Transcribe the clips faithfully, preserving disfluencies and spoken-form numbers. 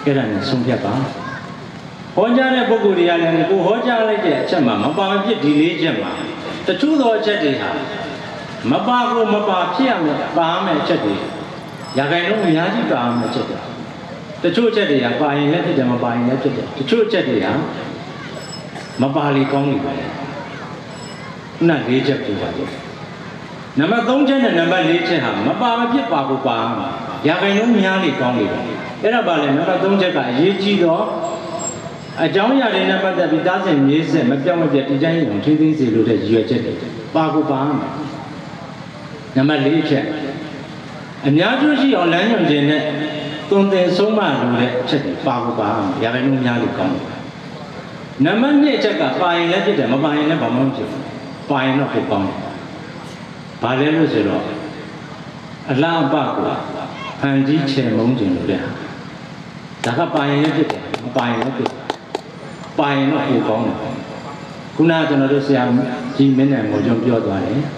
အဲ့ဒါနဲ့ဆုံးဖြတ်ပါဟောကြားတဲ့ပုဂ္ဂိုလ်တွေကလည်းကိုဟောကြားလိုက်တဲ့အချက်မှာမပါမဖြစ်ဒီလေးချက်မှာတချို့သောအချက်တွေဟာမပါကိုမပါဖြစ်ရမယ်ပါမယ်အချက်တွေရာခိုင်နှုန်းအများကြီးပါမယ်အချက်တွေတချို့အချက်တွေကပါရင်လည်းဖြစ်တယ်မပါရင်လည်းဖြစ်တယ်တချို့အချက်တွေဟာမပါလေကောင်းနေပါလေခုနလေးချက်ပြပါတယ်နံပါတ်သုံးချက်နဲ့နံပါတ်လေးချက်ဟာမပါမဖြစ်ပါကိုပါမှာရာခိုင်နှုန်းများလေကောင်းနေပါအဲ့ဒါပါလေနံပါတ်သုံးချက်ကအရေးကြီးတော့အကြောင်းအရာတွေနဲ့ပတ်သက်ပြီးသားစဉ်မြေးဆက်မပြောင်းမပြတ်ဒီတိုင်းအောင်ထိသိစေလို့တဲ့ရည်ရွယ်ချက်တွေပါကိုပါမှာနံပါတ်လေးချက်အများကျိုးရှိအောင်လမ်းညွှန်ခြင်းနဲ့သွန်သင်ဆုံးမလို့တဲ့အချက်တွေပါကိုပါမှာရာခိုင်နှုန်းများလေကောင်းတယ်နံပါတ်နှစ်ချက်ကပါရင်လည်းဖြစ်တယ်မပါရင်လည်းဘာမှမဖြစ်ဘူးပါရင်တော့ဖြစ်ကောင်းတယ်ဘာလဲလို့ဆိုတော့အလားအပကိုဖန်ကြီးချေမုန်းခြင်းလို့တဲ့ဒါကပါရင်လည်းဖြစ်တယ်မပါရင်လည်းဖြစ်တယ်ပါရင်တော့ဖြစ်ကောင်းတယ်ခုနကကျွန်တော်တို့ဆရာကြီးမင်းနဲ့ကိုကျွန်ပြောသွားတယ်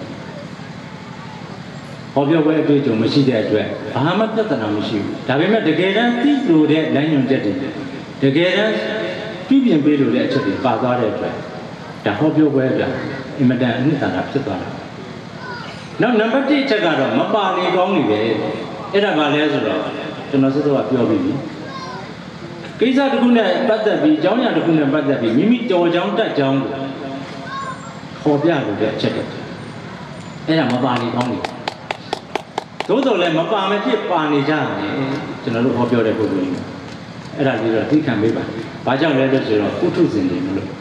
ဟောပြောပွဲအတွေ့အကြုံမရှိတဲ့အတွက်ဘာမှပြဿနာမရှိဘူးဒါပေမဲ့တကယ်တမ်းသိလို့တဲ့လမ်းညွှန်ချက်တွေတကယ်တမ်းပြုပြင်ပေးလို့တဲ့အချက်တွေပါသွားတဲ့အတွက်ဒါဟောပြောပွဲအတွက်အင်မတန်အနှစ်သာရဖြစ်သွားတာနောက်နံပါတ်တစ်ချက်ကတော့မပါလေကောင်းနေပဲအဲ့ဒါကလည်းဆိုတော့ကျွန်တော်စစောကပြောပြီးပြီကိစ္စတစ်ခုနဲ့ပတ်သက်ပြီးအကြောင်းအရာတစ်ခုနဲ့ပတ်သက်ပြီးမိမိတော်ကြောင်းတက်ကြောင်းကိုခေါ်ပြလို့တဲ့အချက်တွေအဲ့ဒါမပါလေကောင်းနေသို့တော်လည်းမပါမဖြစ်ပါနေကြတယ်ကျွန်တော်တို့ဟောပြောတဲ့ပုဂ္ဂိုလ်ကြီးအဲ့ဒါလေးတော့သိခံပေးပါဘာကြောင့်လဲလို့ဆိုတော့ကုထုဇဉ်တွေမလို့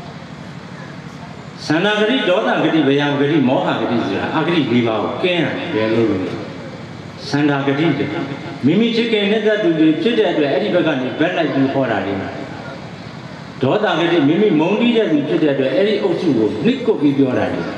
သန္တာဂတိဒေါသဂတိဗျာဂတိမောဟဂတိဆိုတာအဂတိ၄ပါးကိုကင်းရတယ်လို့လို့သန္တာဂတိမိမိချစ်ခင်တဲ့သူတွေဖြစ်တဲ့အတွက်အဲ့ဒီဘက်ကနေဘက်လိုက်ပြီးခေါ်တာတွေဒေါသဂတိမိမိမုန်းတီးတဲ့သူဖြစ်တဲ့အတွက်အဲ့ဒီအုပ်စုကိုနှိကုတ်ပြီးပြောတာတွေ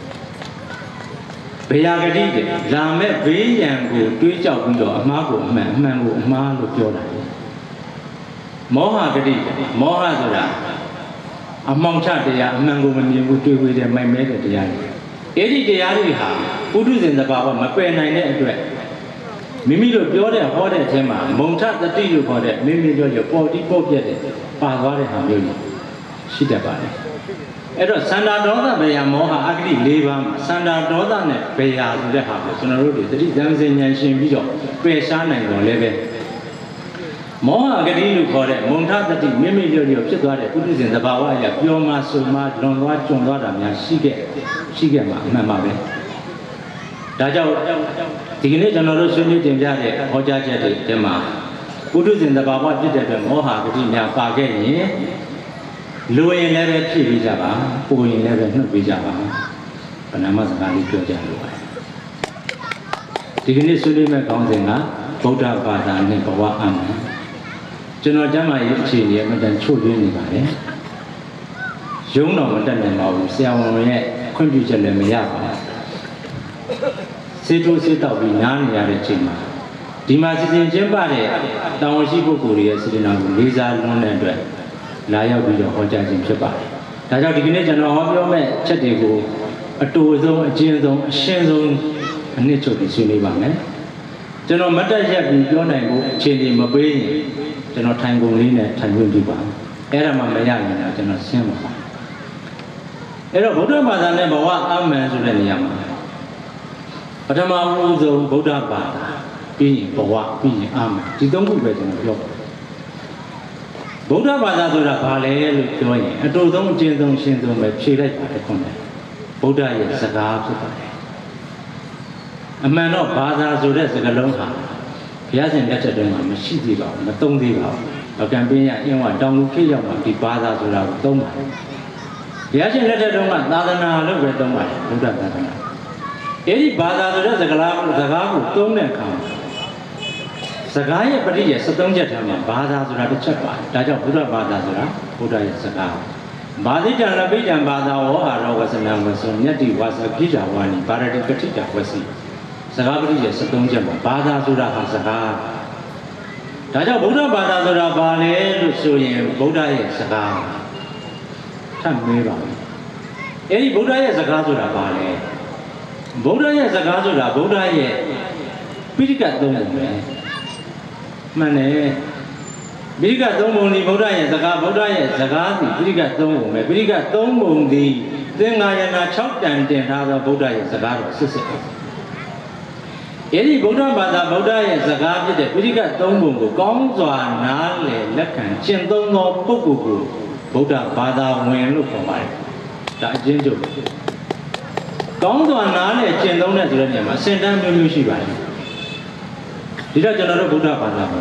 ဗျာဂတိတွေလာမဲ့ဘေးရန်ကိုတွေးကြောက်ပြီးတော့အမှားကိုအမှန်အမှန်ကိုအမှားလို့ပြောတာတွေမောဟဂတိမောဟဆိုတာအမှောင်ချတရားအမှန်ကိုမမြင်ဘူးတွေ့ဝေးတဲ့မိုက်မဲတဲ့တရားတွေအဲ့ဒီတရားတွေဟာပုထုဇဉ်သဘာဝမပယ်နိုင်တဲ့အတွက်မိမိတို့ပြောတဲ့ဟောတဲ့အချိန်မှာမုံထတတိလို့ခေါ်တဲ့မိမိပြောကြပေါ်တိပေါ်ပြက်တဲ့ပါသွားတဲ့ဟာမျိုးတွေရှိတတ်ပါတယ်အဲ့တော့သန္တာဒေါသဘေယမောဟအဂတိ၄ပါးမှာသန္တာဒေါသနဲ့ဘေယဆိုတဲ့ဟာကိုကျွန်တော်တို့တွေသတိဉာဏ်စဉ်ဉာဏ်ရှင်ပြီးတော့ပယ်ရှားနိုင်တော့လည်းပဲမောဟဂတိလို့ခေါ်တဲ့မုံထတတိမိမိလျော်လျော်ဖြစ်သွားတဲ့ပုထုဇဉ်သဘာဝအရာပြောမှဆိုမှလွန်သွားကျွံသွားတာများရှိခဲ့ရှိခဲ့မှာအမှန်ပါပဲဒါကြောင့်ဒီကနေ့ကျွန်တော်တို့ဆွေးနွေးတင်ပြတဲ့ဟောကြားချက်တွေထဲမှာပုထုဇဉ်သဘာဝဖြစ်တဲ့အတွက်မောဟဂတိများပါခဲ့ရင်လိုရင်လည်းပဲဖြည့်ပြီးကြပါပိုရင်လည်းပဲနှုတ်ပြီးကြပါဗနာမစကားလေးပြောကြလို့ပါဒီကနေ့ဆွေးနွေးမဲ့ခေါင်းစဉ်ကဗုဒ္ဓဘာသာနဲ့ဘဝအမှန်ကျွန်တော်ကျမ်းမာရေးအခြေအနေအမှန်တန်ချို့ယွင်းနေပါတယ်ရုံးတော်မတက်နိုင်ပါဘူးဆရာဝန်ရဲ့ခွင့်ပြုချက်လည်းမရပါဘူးစေတိုးစေတောက်ပြီးနားနေရတဲ့ချိန်မှာဒီမှာစီစဉ်ကျင်းပတဲ့တာဝန်ရှိပုဂ္ဂိုလ်တွေရဲ့စေတနာကိုလေးစားလွန်းတဲ့အတွက်လာရောက်ပြီးတော့ဟောကြားခြင်းဖြစ်ပါတယ်ဒါကြောင့်ဒီကနေ့ကျွန်တော်ဟောပြောမဲ့ချက်တွေကိုအတူဆုံးအကျဉ်းဆုံးအရှင်းဆုံးအနှစ်ချုပ်ပြီးဆွေးနွေးပါမယ်ကျွန်တော်မတ်တက်ရက်ပြီးပြောနိုင်ဖို့အခြေအနေမပေးရင်ကျွန်တော်ထိုင်ကုန်လေးနဲ့ထိုင်ခွင့်ပြုပါအဲ့ဒါမှမရရင်တော့ကျွန်တော်ရှင်းပါအဲ့တော့ဗုဒ္ဓဘာသာနဲ့ဘဝအမှန်ဆိုတဲ့နေရာမှာပထမဦးဆုံးဗုဒ္ဓဘာသာပြီးရင်ဘဝပြီးရင်အမှန်ဒီသုံးခုပဲကျွန်တော်ပြောပါဗုဒ္ဓဘာသာဆိုတာဘာလဲလို့ပြောရင်အတူဆုံးအကျဉ်းဆုံးရှင်းဆုံးပဲဖြေလိုက်ပါတယ်ခွန်တယ်ဗုဒ္ဓရဲ့စကားဖြစ်ပါတယ်အမှန်တော့ဘာသာဆိုတဲ့စကားလုံးဟာဘုရားရှင်လက်ထက်တုန်းကမရှိသေးပါဘူးမသုံးသေးပါဘူးအကံပင်းရအင်းဝတောင်လူခေတ်ရောက်မှဒီဘာသာဆိုတာကိုသုံးပါတယ်ဘုရားရှင်လက်ထက်တုန်းကသာသနာလို့ပဲသုံးပါတယ်ဗုဒ္ဓသာသနာအဲ့ဒီဘာသာဆိုတဲ့စကားကိုစကားကိုသုံးတဲ့အခါစကားရဲ့ပရိယေစက်သုံးချက်ထဲမှာဘာသာဆိုတာတစ်ချက်ပါတယ်ဒါကြောင့်ဘုရားဘာသာဆိုတာဘုရားရဲ့စကားဘာသိတံလပိတံဘာသာဝေါဟာရောဝဆနံဝဆွန်မြတ်တိဝါစပိတာဝါနိဘာရတိကတိတာဝစီစကားပရိယေစက်သုံးချက်မှာဘာသာဆိုတာဟာစကားဒါကြောင့်ဗုဒ္ဓဘာသာဆိုတာဘာလဲလို့ဆိုရင်ဗုဒ္ဓရဲ့စကားထပ်မေးပါမယ်အဲ့ဒီဗုဒ္ဓရဲ့စကားဆိုတာဘာလဲဗုဒ္ဓရဲ့စကားဆိုတာဗုဒ္ဓရဲ့ပိဋကတ်သုံးတယ်မှန်တယ်ပိဋကသုံးပုံဒီဗုဒ္ဓရဲ့စကားဗုဒ္ဓရဲ့စကားစီပိဋကသုံးပုံပဲပိဋကသုံးပုံဒီသင်္ဃာယနာ၆တန်တင်ထားသောဗုဒ္ဓရဲ့စကားတော်စစ်စစ်အဲ့ဒီဗုဒ္ဓဘာသာဗုဒ္ဓရဲ့စကားဖြစ်တဲ့ပိဋကသုံးပုံကိုကောင်းစွာနားလည်လက်ခံကျင့်သုံးသောပုဂ္ဂိုလ်ကိုဗုဒ္ဓဘာသာဝင်လို့ခေါ်ပါတယ်ဒါအချင်းချုပ်ကောင်းစွာနားလည်ကျင့်သုံးတဲ့ဆိုတဲ့နေရာမှာအစဉ်တန်းမျိုးမျိုးရှိပါတယ်ဒီတော့ကျွန်တော်တို့ဗုဒ္ဓဘာသာဝင်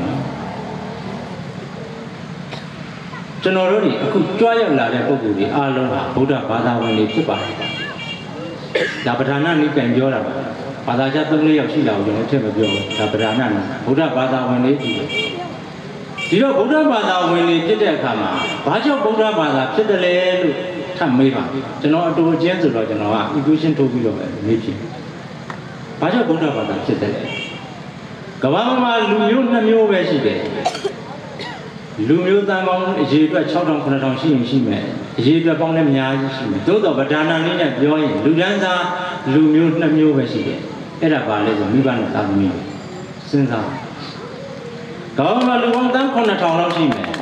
ကျွန်တော်တို့ဒီအခုကြွားရောက်လာတဲ့ပုဂ္ဂိုလ်တွေအားလုံးဟာဗုဒ္ဓဘာသာဝင်တွေဖြစ်ပါတယ်ဒါပဋ္ဌာန်းနိကံပြောတာပါဘာသာကြားသုံးလေးယောက်ရှိလာအောင်ကျွန်တော်ထည့်မပြောဘူးဒါပဋ္ဌာန်းနိဗုဒ္ဓဘာသာဝင်တွေကြီးဒီတော့ဗုဒ္ဓဘာသာဝင်တွေဖြစ်တဲ့အခါမှာဘာကြောင့်ဗုဒ္ဓဘာသာဖြစ်တယ်လဲလို့ထပ်မေးပါကျွန်တော်အတူအချင်းဆိုတော့ကျွန်တော်က equation ထုတ်ပြီးတော့ပဲမေးဖြစ်ဘာကြောင့်ဗုဒ္ဓဘာသာဖြစ်တယ်လဲကမ္ဘာမှာလူမျိုးနှစ်မျိုးပဲရှိတယ်လူမျိုးတန်ပေါင်းအရေအတွက်၆ထောင်၇ထောင်ရှိရင်ရှိမယ်အရေအတွက်ပေါင်းလည်းအများကြီးရှိမယ်သို့တော့ဗဒ္ဒနာနည်းနဲ့ပြောရင်လူဒန်းစားလူမျိုးနှစ်မျိုးပဲရှိတယ်အဲ့ဒါပါလဲဆိုမိဘနဲ့သာသမီစဉ်းစားကမ္ဘာမှာလူပေါင်းတန်း၇ထောင်လောက်ရှိမယ်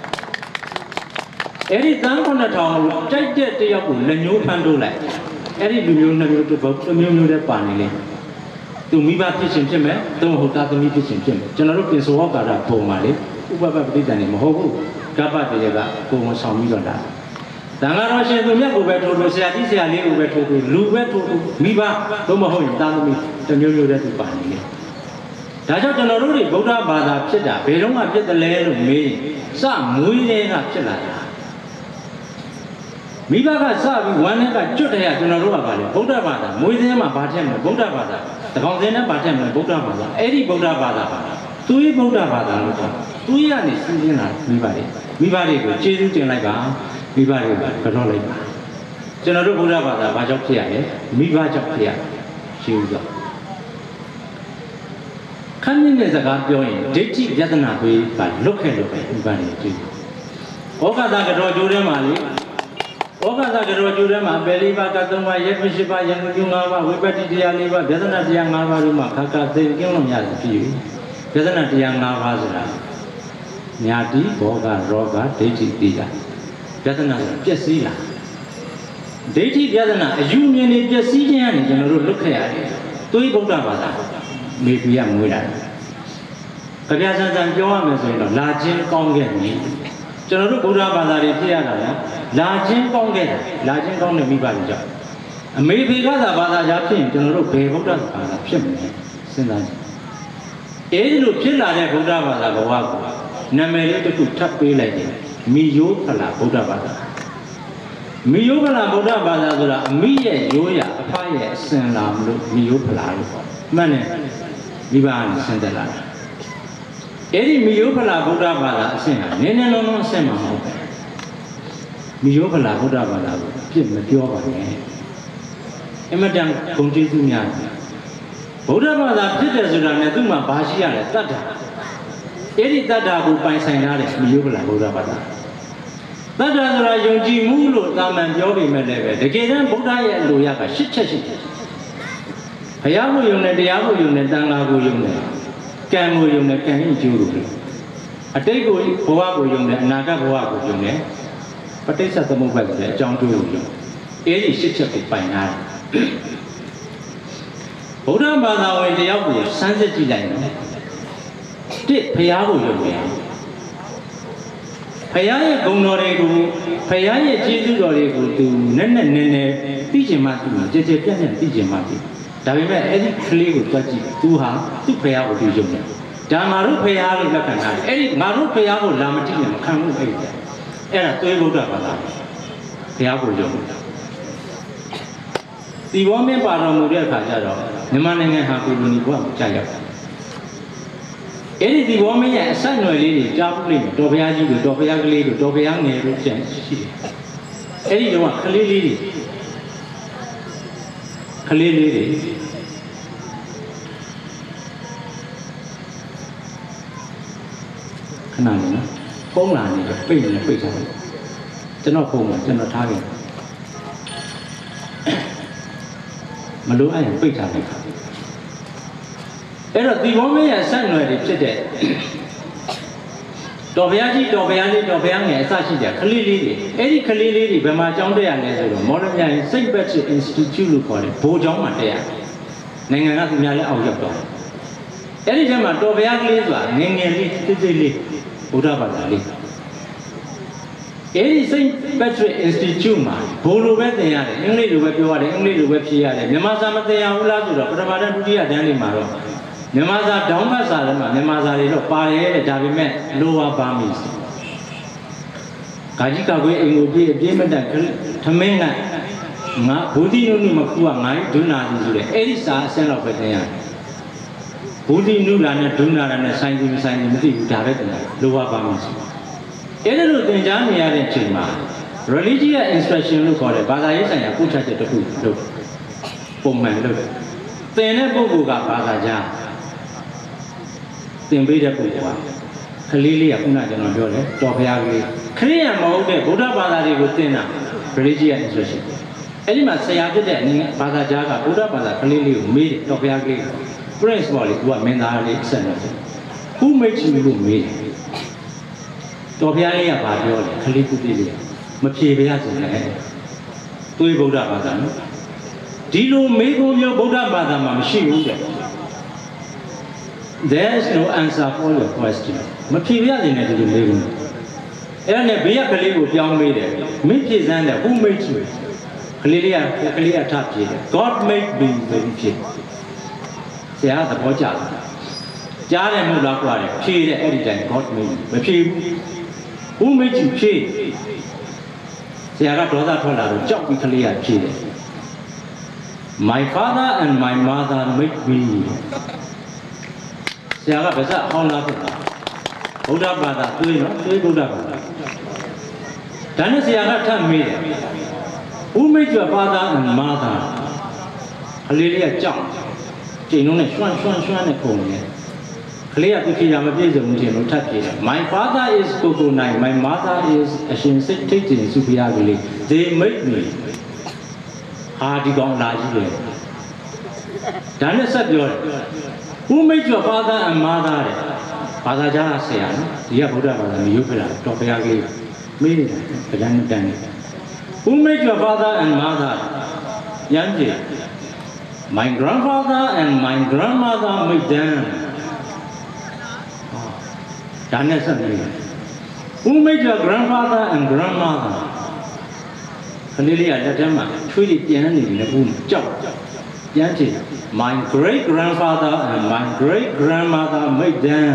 အဲ့ဒီတန်း၇ထောင်ကိုတိုက်တဲ့တယောက်ကိုလက်ညှိုးဖမ်းထိုးလိုက်အဲ့ဒီလူမျိုးနှစ်မျိုးတစ်မျိုးမျိုးနဲ့ပါနေလေသူမိဘဖြစ်ရှင်ဖြစ်မယ်သူမဟုတ်သာသမီဖြစ်ရှင်ဖြစ်မယ်ကျွန်တော်တို့ပြင်ဆိုဟောကာတာပုံပါလေဥပပပဋိသန္ဓေမဟုတ်ဘူးကပ္ပတရေကကိုယ်မဆောင်ပြီးတော့တာတန်ဃာတော်ရှင်သူမြတ်ကိုပဲထိုးထိုးဆရာကြီးဆရာလေးကိုပဲထိုးထိုးလူပဲထိုးထိုးမိဘသို့မဟုတ်ရင်သာသမီတစ်မျိုးမျိုးတည်းသူပါနေတယ်ဒါကြောင့်ကျွန်တော်တို့တွေဗုဒ္ဓဘာသာဖြစ်တာဘယ်တော့မှဖြစ်တယ်လဲလို့မေးစမွေးတဲ့ကဖြစ်လာတာမိဘကစပြီးဝမ်းနဲ့ကကျွတ်တဲ့ကကျွန်တော်တို့ကပါလေဗုဒ္ဓဘာသာမွေးတဲ့မှာဗာထက်မယ်ဗုဒ္ဓဘာသာတကောင်စင်းနဲ့ဗာထက်မယ်ဗုဒ္ဓဘာသာအဲ့ဒီဗုဒ္ဓဘာသာပါသူ့ဗုဒ္ဓဘာသာလို့ပြောသူရနေစဉ်းကျင်လာမိဘတွေမိဘတွေကိုကျေးဇူးတင်လိုက်ပါမိဘတွေကကတော့လိုက်ပါကျွန်တော်တို့ဗုဒ္ဓဘာသာဘာကြောင့်ဖြစ်ရလဲမိဘကြောင့်ဖြစ်ရရှိဦးကြောင့်ခန်းမြင့်တဲ့စကားပြောရင်ဒိဋ္ဌိယတနာပေးပါလွတ်ခဲ့လို့ပဲမိဘတွေကြည့်ဩဃတာကတော့ကျိုးထဲမှာလေဩဃတာကတော့ကျိုးထဲမှာပယ်လေးပါးကသုံးပါးရက်မရှိပါယံကျိုး၅ပါးဝိပဿနာတရား၄ပါးဗျသနာတရား၅ပါးတို့မှာခါခါသိကျင်းလို့ရတယ်ဖြစ်ပြီဗျသနာတရား၅ပါးဆိုတာညာတိဘောဂရောဂဒိဋ္ဌိတိတာဗျသနာဆိုပျက်စီးလာဒိဋ္ဌိဗျသနာအယူမြင်နေပျက်စီးခြင်းကနေကျွန်တော်တို့လွတ်ခဲ့ရတယ်သွေးဗုဒ္ဓဘာသာမေပြရမွေးတာကြပြဆန်းဆန်းပြောရမယ်ဆိုရင်တော့လာခြင်းကောင်းခဲ့ပြီကျွန်တော်တို့ဗုဒ္ဓဘာသာတွေဖြစ်ရတာလားလာခြင်းကောင်းခဲ့တာလာခြင်းကောင်းတဲ့မိဘတွေကြောင့်အမေဖေကသာဘာသာကြားဖြစ်ရင်ကျွန်တော်တို့ဘယ်ဗုဒ္ဓဘာသာဖြစ်မလဲစဉ်းစားကြည့်အဲဒီလိုဖြစ်လာတဲ့ဗုဒ္ဓဘာသာဘဝကိုနာမည်လေးတစ်ခုထပ်ပေးလိုက်တယ်မိယောဖလာဗုဒ္ဓဘာသာမိယောဖလာဗုဒ္ဓဘာသာဆိုတာအမိရဲ့ရိုးရာအဖရဲ့အစဉ်လာမလို့မိယောဖလာလို့ခေါ်မှန်တယ်မိဘကနေဆင်းသက်လာတာအဲ့ဒီမိယောဖလာဗုဒ္ဓဘာသာအစဉ်ဟာနည်းနည်းလုံးလုံးအစဉ်မှာမဟုတ်ဘူးမိယောဖလာဗုဒ္ဓဘာသာကိုပြစ်မပြောပါနဲ့အမတန်ဂုဏ်ကျေးဇူးများတယ်ဗုဒ္ဓဘာသာဖြစ်တယ်ဆိုတာနဲ့သူ့မှာဘာရှိရလဲတတ္တာအဲ့ဒီတတ္တာကိုပိုင်ဆိုင်ထားတယ်မိယောဖလာဗုဒ္ဓဘာသာတတ္တာဆိုတာယုံကြည်မှုလို့သာမန်ပြောပေမဲ့လည်းပဲတကယ်တမ်းဗုဒ္ဓရဲ့အလိုရကရှစ်ချက်ရှိတယ်ဘုရားကိုယုံတယ်တရားကိုယုံတယ်တန်ခါကိုယုံတယ်ကံကိုယုံတယ်ကံရဲ့ကျိုးကိုအတိတ်ကိုဘဝကိုယုံတယ်အနာဂတ်ဘဝကိုယုံတယ်ပဋိစ္စသမုပ္ပါဒ်ဆိုတဲ့အကြောင်းကျိုးကိုယုံအဲ့ဒီရှစ်ချက်ကိုပိုင်ထားတယ်ဗုဒ္ဓဘာသာဝင်တယောက်ကိုစမ်းစစ်ကြည့်လိုက်နော်တစ်ဘုရားကိုယုံတယ်ဘုရားရဲ့ဂုဏ်တော်တွေကိုဘုရားရဲ့ကျေးဇူးတော်တွေကိုသူနဲ့နဲ့နဲ့နဲ့သိချင်မှသိမှာကြည်ကြည်ပြန့်ပြန့်သိချင်မှသိဒါပေမဲ့အဲ့ဒီကလေးကိုတွက်ကြည့်သူဟာသူ့ဘုရားကိုသူယုံတယ်ဒါငါတို့ဘုရားလို့လက်ခံထားတယ်အဲ့ဒီငါတို့ဘုရားကိုလာမကြည့်ရင်မခံဘူးအဲ့ဒီအဲ့ဒါသွေးဗုဒ္ဓဘာသာဘုရားကိုယုံတယ်ဒီဘောမင်းပါတော်မူတဲ့အခါကျတော့မြန်မာနိုင်ငံဟာကိုလိုနီဘဝကိုကြာရောက်တယ်အဲ့ဒီဒီဘောမင်းရဲ့အဆက်အနွယ်လေးတွေကြားပုလိမ့်တော်ဘုရားကြီးတို့တော်ဘုရားကလေးတို့တော်ဘုရားငယ်တို့ကျန်ရှိတယ်အဲ့ဒီတော့ကလေးလေးတွေကလေးလေးတွေခဏလေးနော်ပုံလာနေတော့ပိတ်နေပိတ်ထားတယ်ကျွန်တော်ပုံမှာကျွန်တော်ထားခဲ့မလို့အဲ့ပိတ်ထားလိုက်အဲ့တော့ဒီဘောမင်းရဲ့ဆက်နွယ်တွေဖြစ်တဲ့တော်ဘုရားကြီးတော်ဘုရားလေးတော်ဘုရားငယ်အစရှိတယ်ခလေးလေးတွေအဲ့ဒီခလေးလေးတွေဘယ်မှာကျောင်းတက်ရလဲဆိုတော့မော်လမြိုင်စိတ်ဘက်ချစ် Institute လို့ခေါ်တယ်ဘိုးကျောင်းမှာတက်ရနိုင်ငံကသူများလည်းအောက်ရောက်တော့အဲ့ဒီကျမှတော်ဘုရားကလေးဆိုတာငယ်ငယ်လေးတိတိလေးဘုရားဘာသာလေးအဲ့ဒီစိတ်ဘက်ချစ် Institute မှာဘိုးလိုပဲသင်ရတယ်အင်္ဂလိပ်လိုပဲပြောရတယ်အင်္ဂလိပ်လိုပဲဖြေရတယ်မြန်မာစာမသင်ရဘူးလားဆိုတော့ပထမတန်းဒုတိယတန်းတွေမှာတော့မြန်မာစာဒေါင်းမတ်စာတွေမှာမြန်မာစာတွေတော့ပါတယ်တဲ့ဒါပေမဲ့လိုဝါပါမီဂါကြီးကကွေးအိမ်ကိုပြေးအပြေးမတက်ထမင်းနဲ့ငါဘူတိနုနုမကူကငါဒုနာတိဆိုတဲ့အဲ့ဒီစာအစင်းတော့ပဲသင်ရတယ်ဘူတိနုလာနဲ့ဒုနာလာနဲ့ဆိုင်ကြီးမဆိုင်ကြီးမသိဘူးဒါပဲသင်ရတယ်လိုဝါပါမီဆိုအဲ့ဒါလိုသင်ကြားနေရတဲ့အချိန်မှာ religious instruction လို့ခေါ်တဲ့ဘာသာရေးဆိုင်ရာပို့ချချက်တစ်ခုလုပ်ပုံမှန်လုပ်တယ်သင်တဲ့ပုဂ္ဂိုလ်ကဘာသာကြားသင်ပေးတဲ့ပုဂ္ဂိုလ်ကခလေးလေးကခုနကကျွန်တော်ပြောတယ်တော်ဖရာကလေးခရိယံမဟုတ်တဲ့ဗုဒ္ဓဘာသာတွေကိုသင်တာ religious instruction အဲ့ဒီမှာဆရာဖြစ်တဲ့အနေနဲ့ဘာသာကြားကဗုဒ္ဓဘာသာခလေးလေးကိုမေးတယ်တော်ဖရာကလေး prince ပေါ်လေသူကမင်းသားလေးဆက်နေတယ်ခုမိတ်ချီလို့မေးတယ်တော်ဖရာလေးကဘာပြောလဲခလေးကုတိလေးမဖြေပြရစေနဲ့သွေးဗုဒ္ဓဘာသာနော်ဒီလိုမေးခွန်းမျိုးဗုဒ္ဓဘာသာမှာမရှိဘူးတဲ့ There is no answer for your question မဖြေပြရစေနဲ့ဒီလိုမေးခွန်းအဲ့ဒါနဲ့ဘေးကကလေးကိုပြောင်းမေးတယ်မင်းဖြေစမ်းတယ် Who made you ကလေးလေးကကလေးကထဖြေတယ် God made me ဆိုပြီးဖြေဆရာကသဘောကျတယ်ကြားတယ်မဟုတ်လားကွာတယ်ဖြေတယ်အဲ့ဒီတိုင်း God made me မဖြေဘူး Who made you ဖြေဆရာကဒေါသထွက်လာတော့ကြောက်ပြီးကလေးကဖြေတယ်My father and my mother made me ဆရာကဗဇက်ဟောင်းလာဖြစ်တာဗုဒ္ဓဘာသာသွေးနော်သွေးဗုဒ္ဓဘာသာဒါနဲ့ဆရာကထပ်မေးတယ် Who made your father and mother ကလေးလေးကကြောက်ကျိန်လုံးနဲ့ရွှန့်ရွှန့်ရွှန့်နဲ့ခုန်နေကလေးကသူဖြေတာမပြည့်စုံဘူးကျင်လို့ထပ်ဖြေတယ် My father is Coconut my mother is အရှင်စိတ်ထိတ်တင်စုပြရကလေး They made meဟာဒီကောင်လာကြီးလေဒါနဲ့ဆက်ပြောတယ် Who made your father and mother တဲ့ဘာသာကြားဆရာနော်ဒီကဗုဒ္ဓဘာသာမရုပ်ခလာတော့ဘုရားကလေးမေးနေတာဗျာနဲ့တန်းနေ Who made your father and mother ရမ်းကြည့် My grandfather and my grandmother made them ဒါနဲ့ဆက်ပြောတယ် Who made your grandfather and grandmotherခလေးလေးကလက်ထဲမှာချွေးတွေပြန်နေတယ်ဘူးကြောက်ပြန်ကြည့် My great grandfather and my great grandmother made them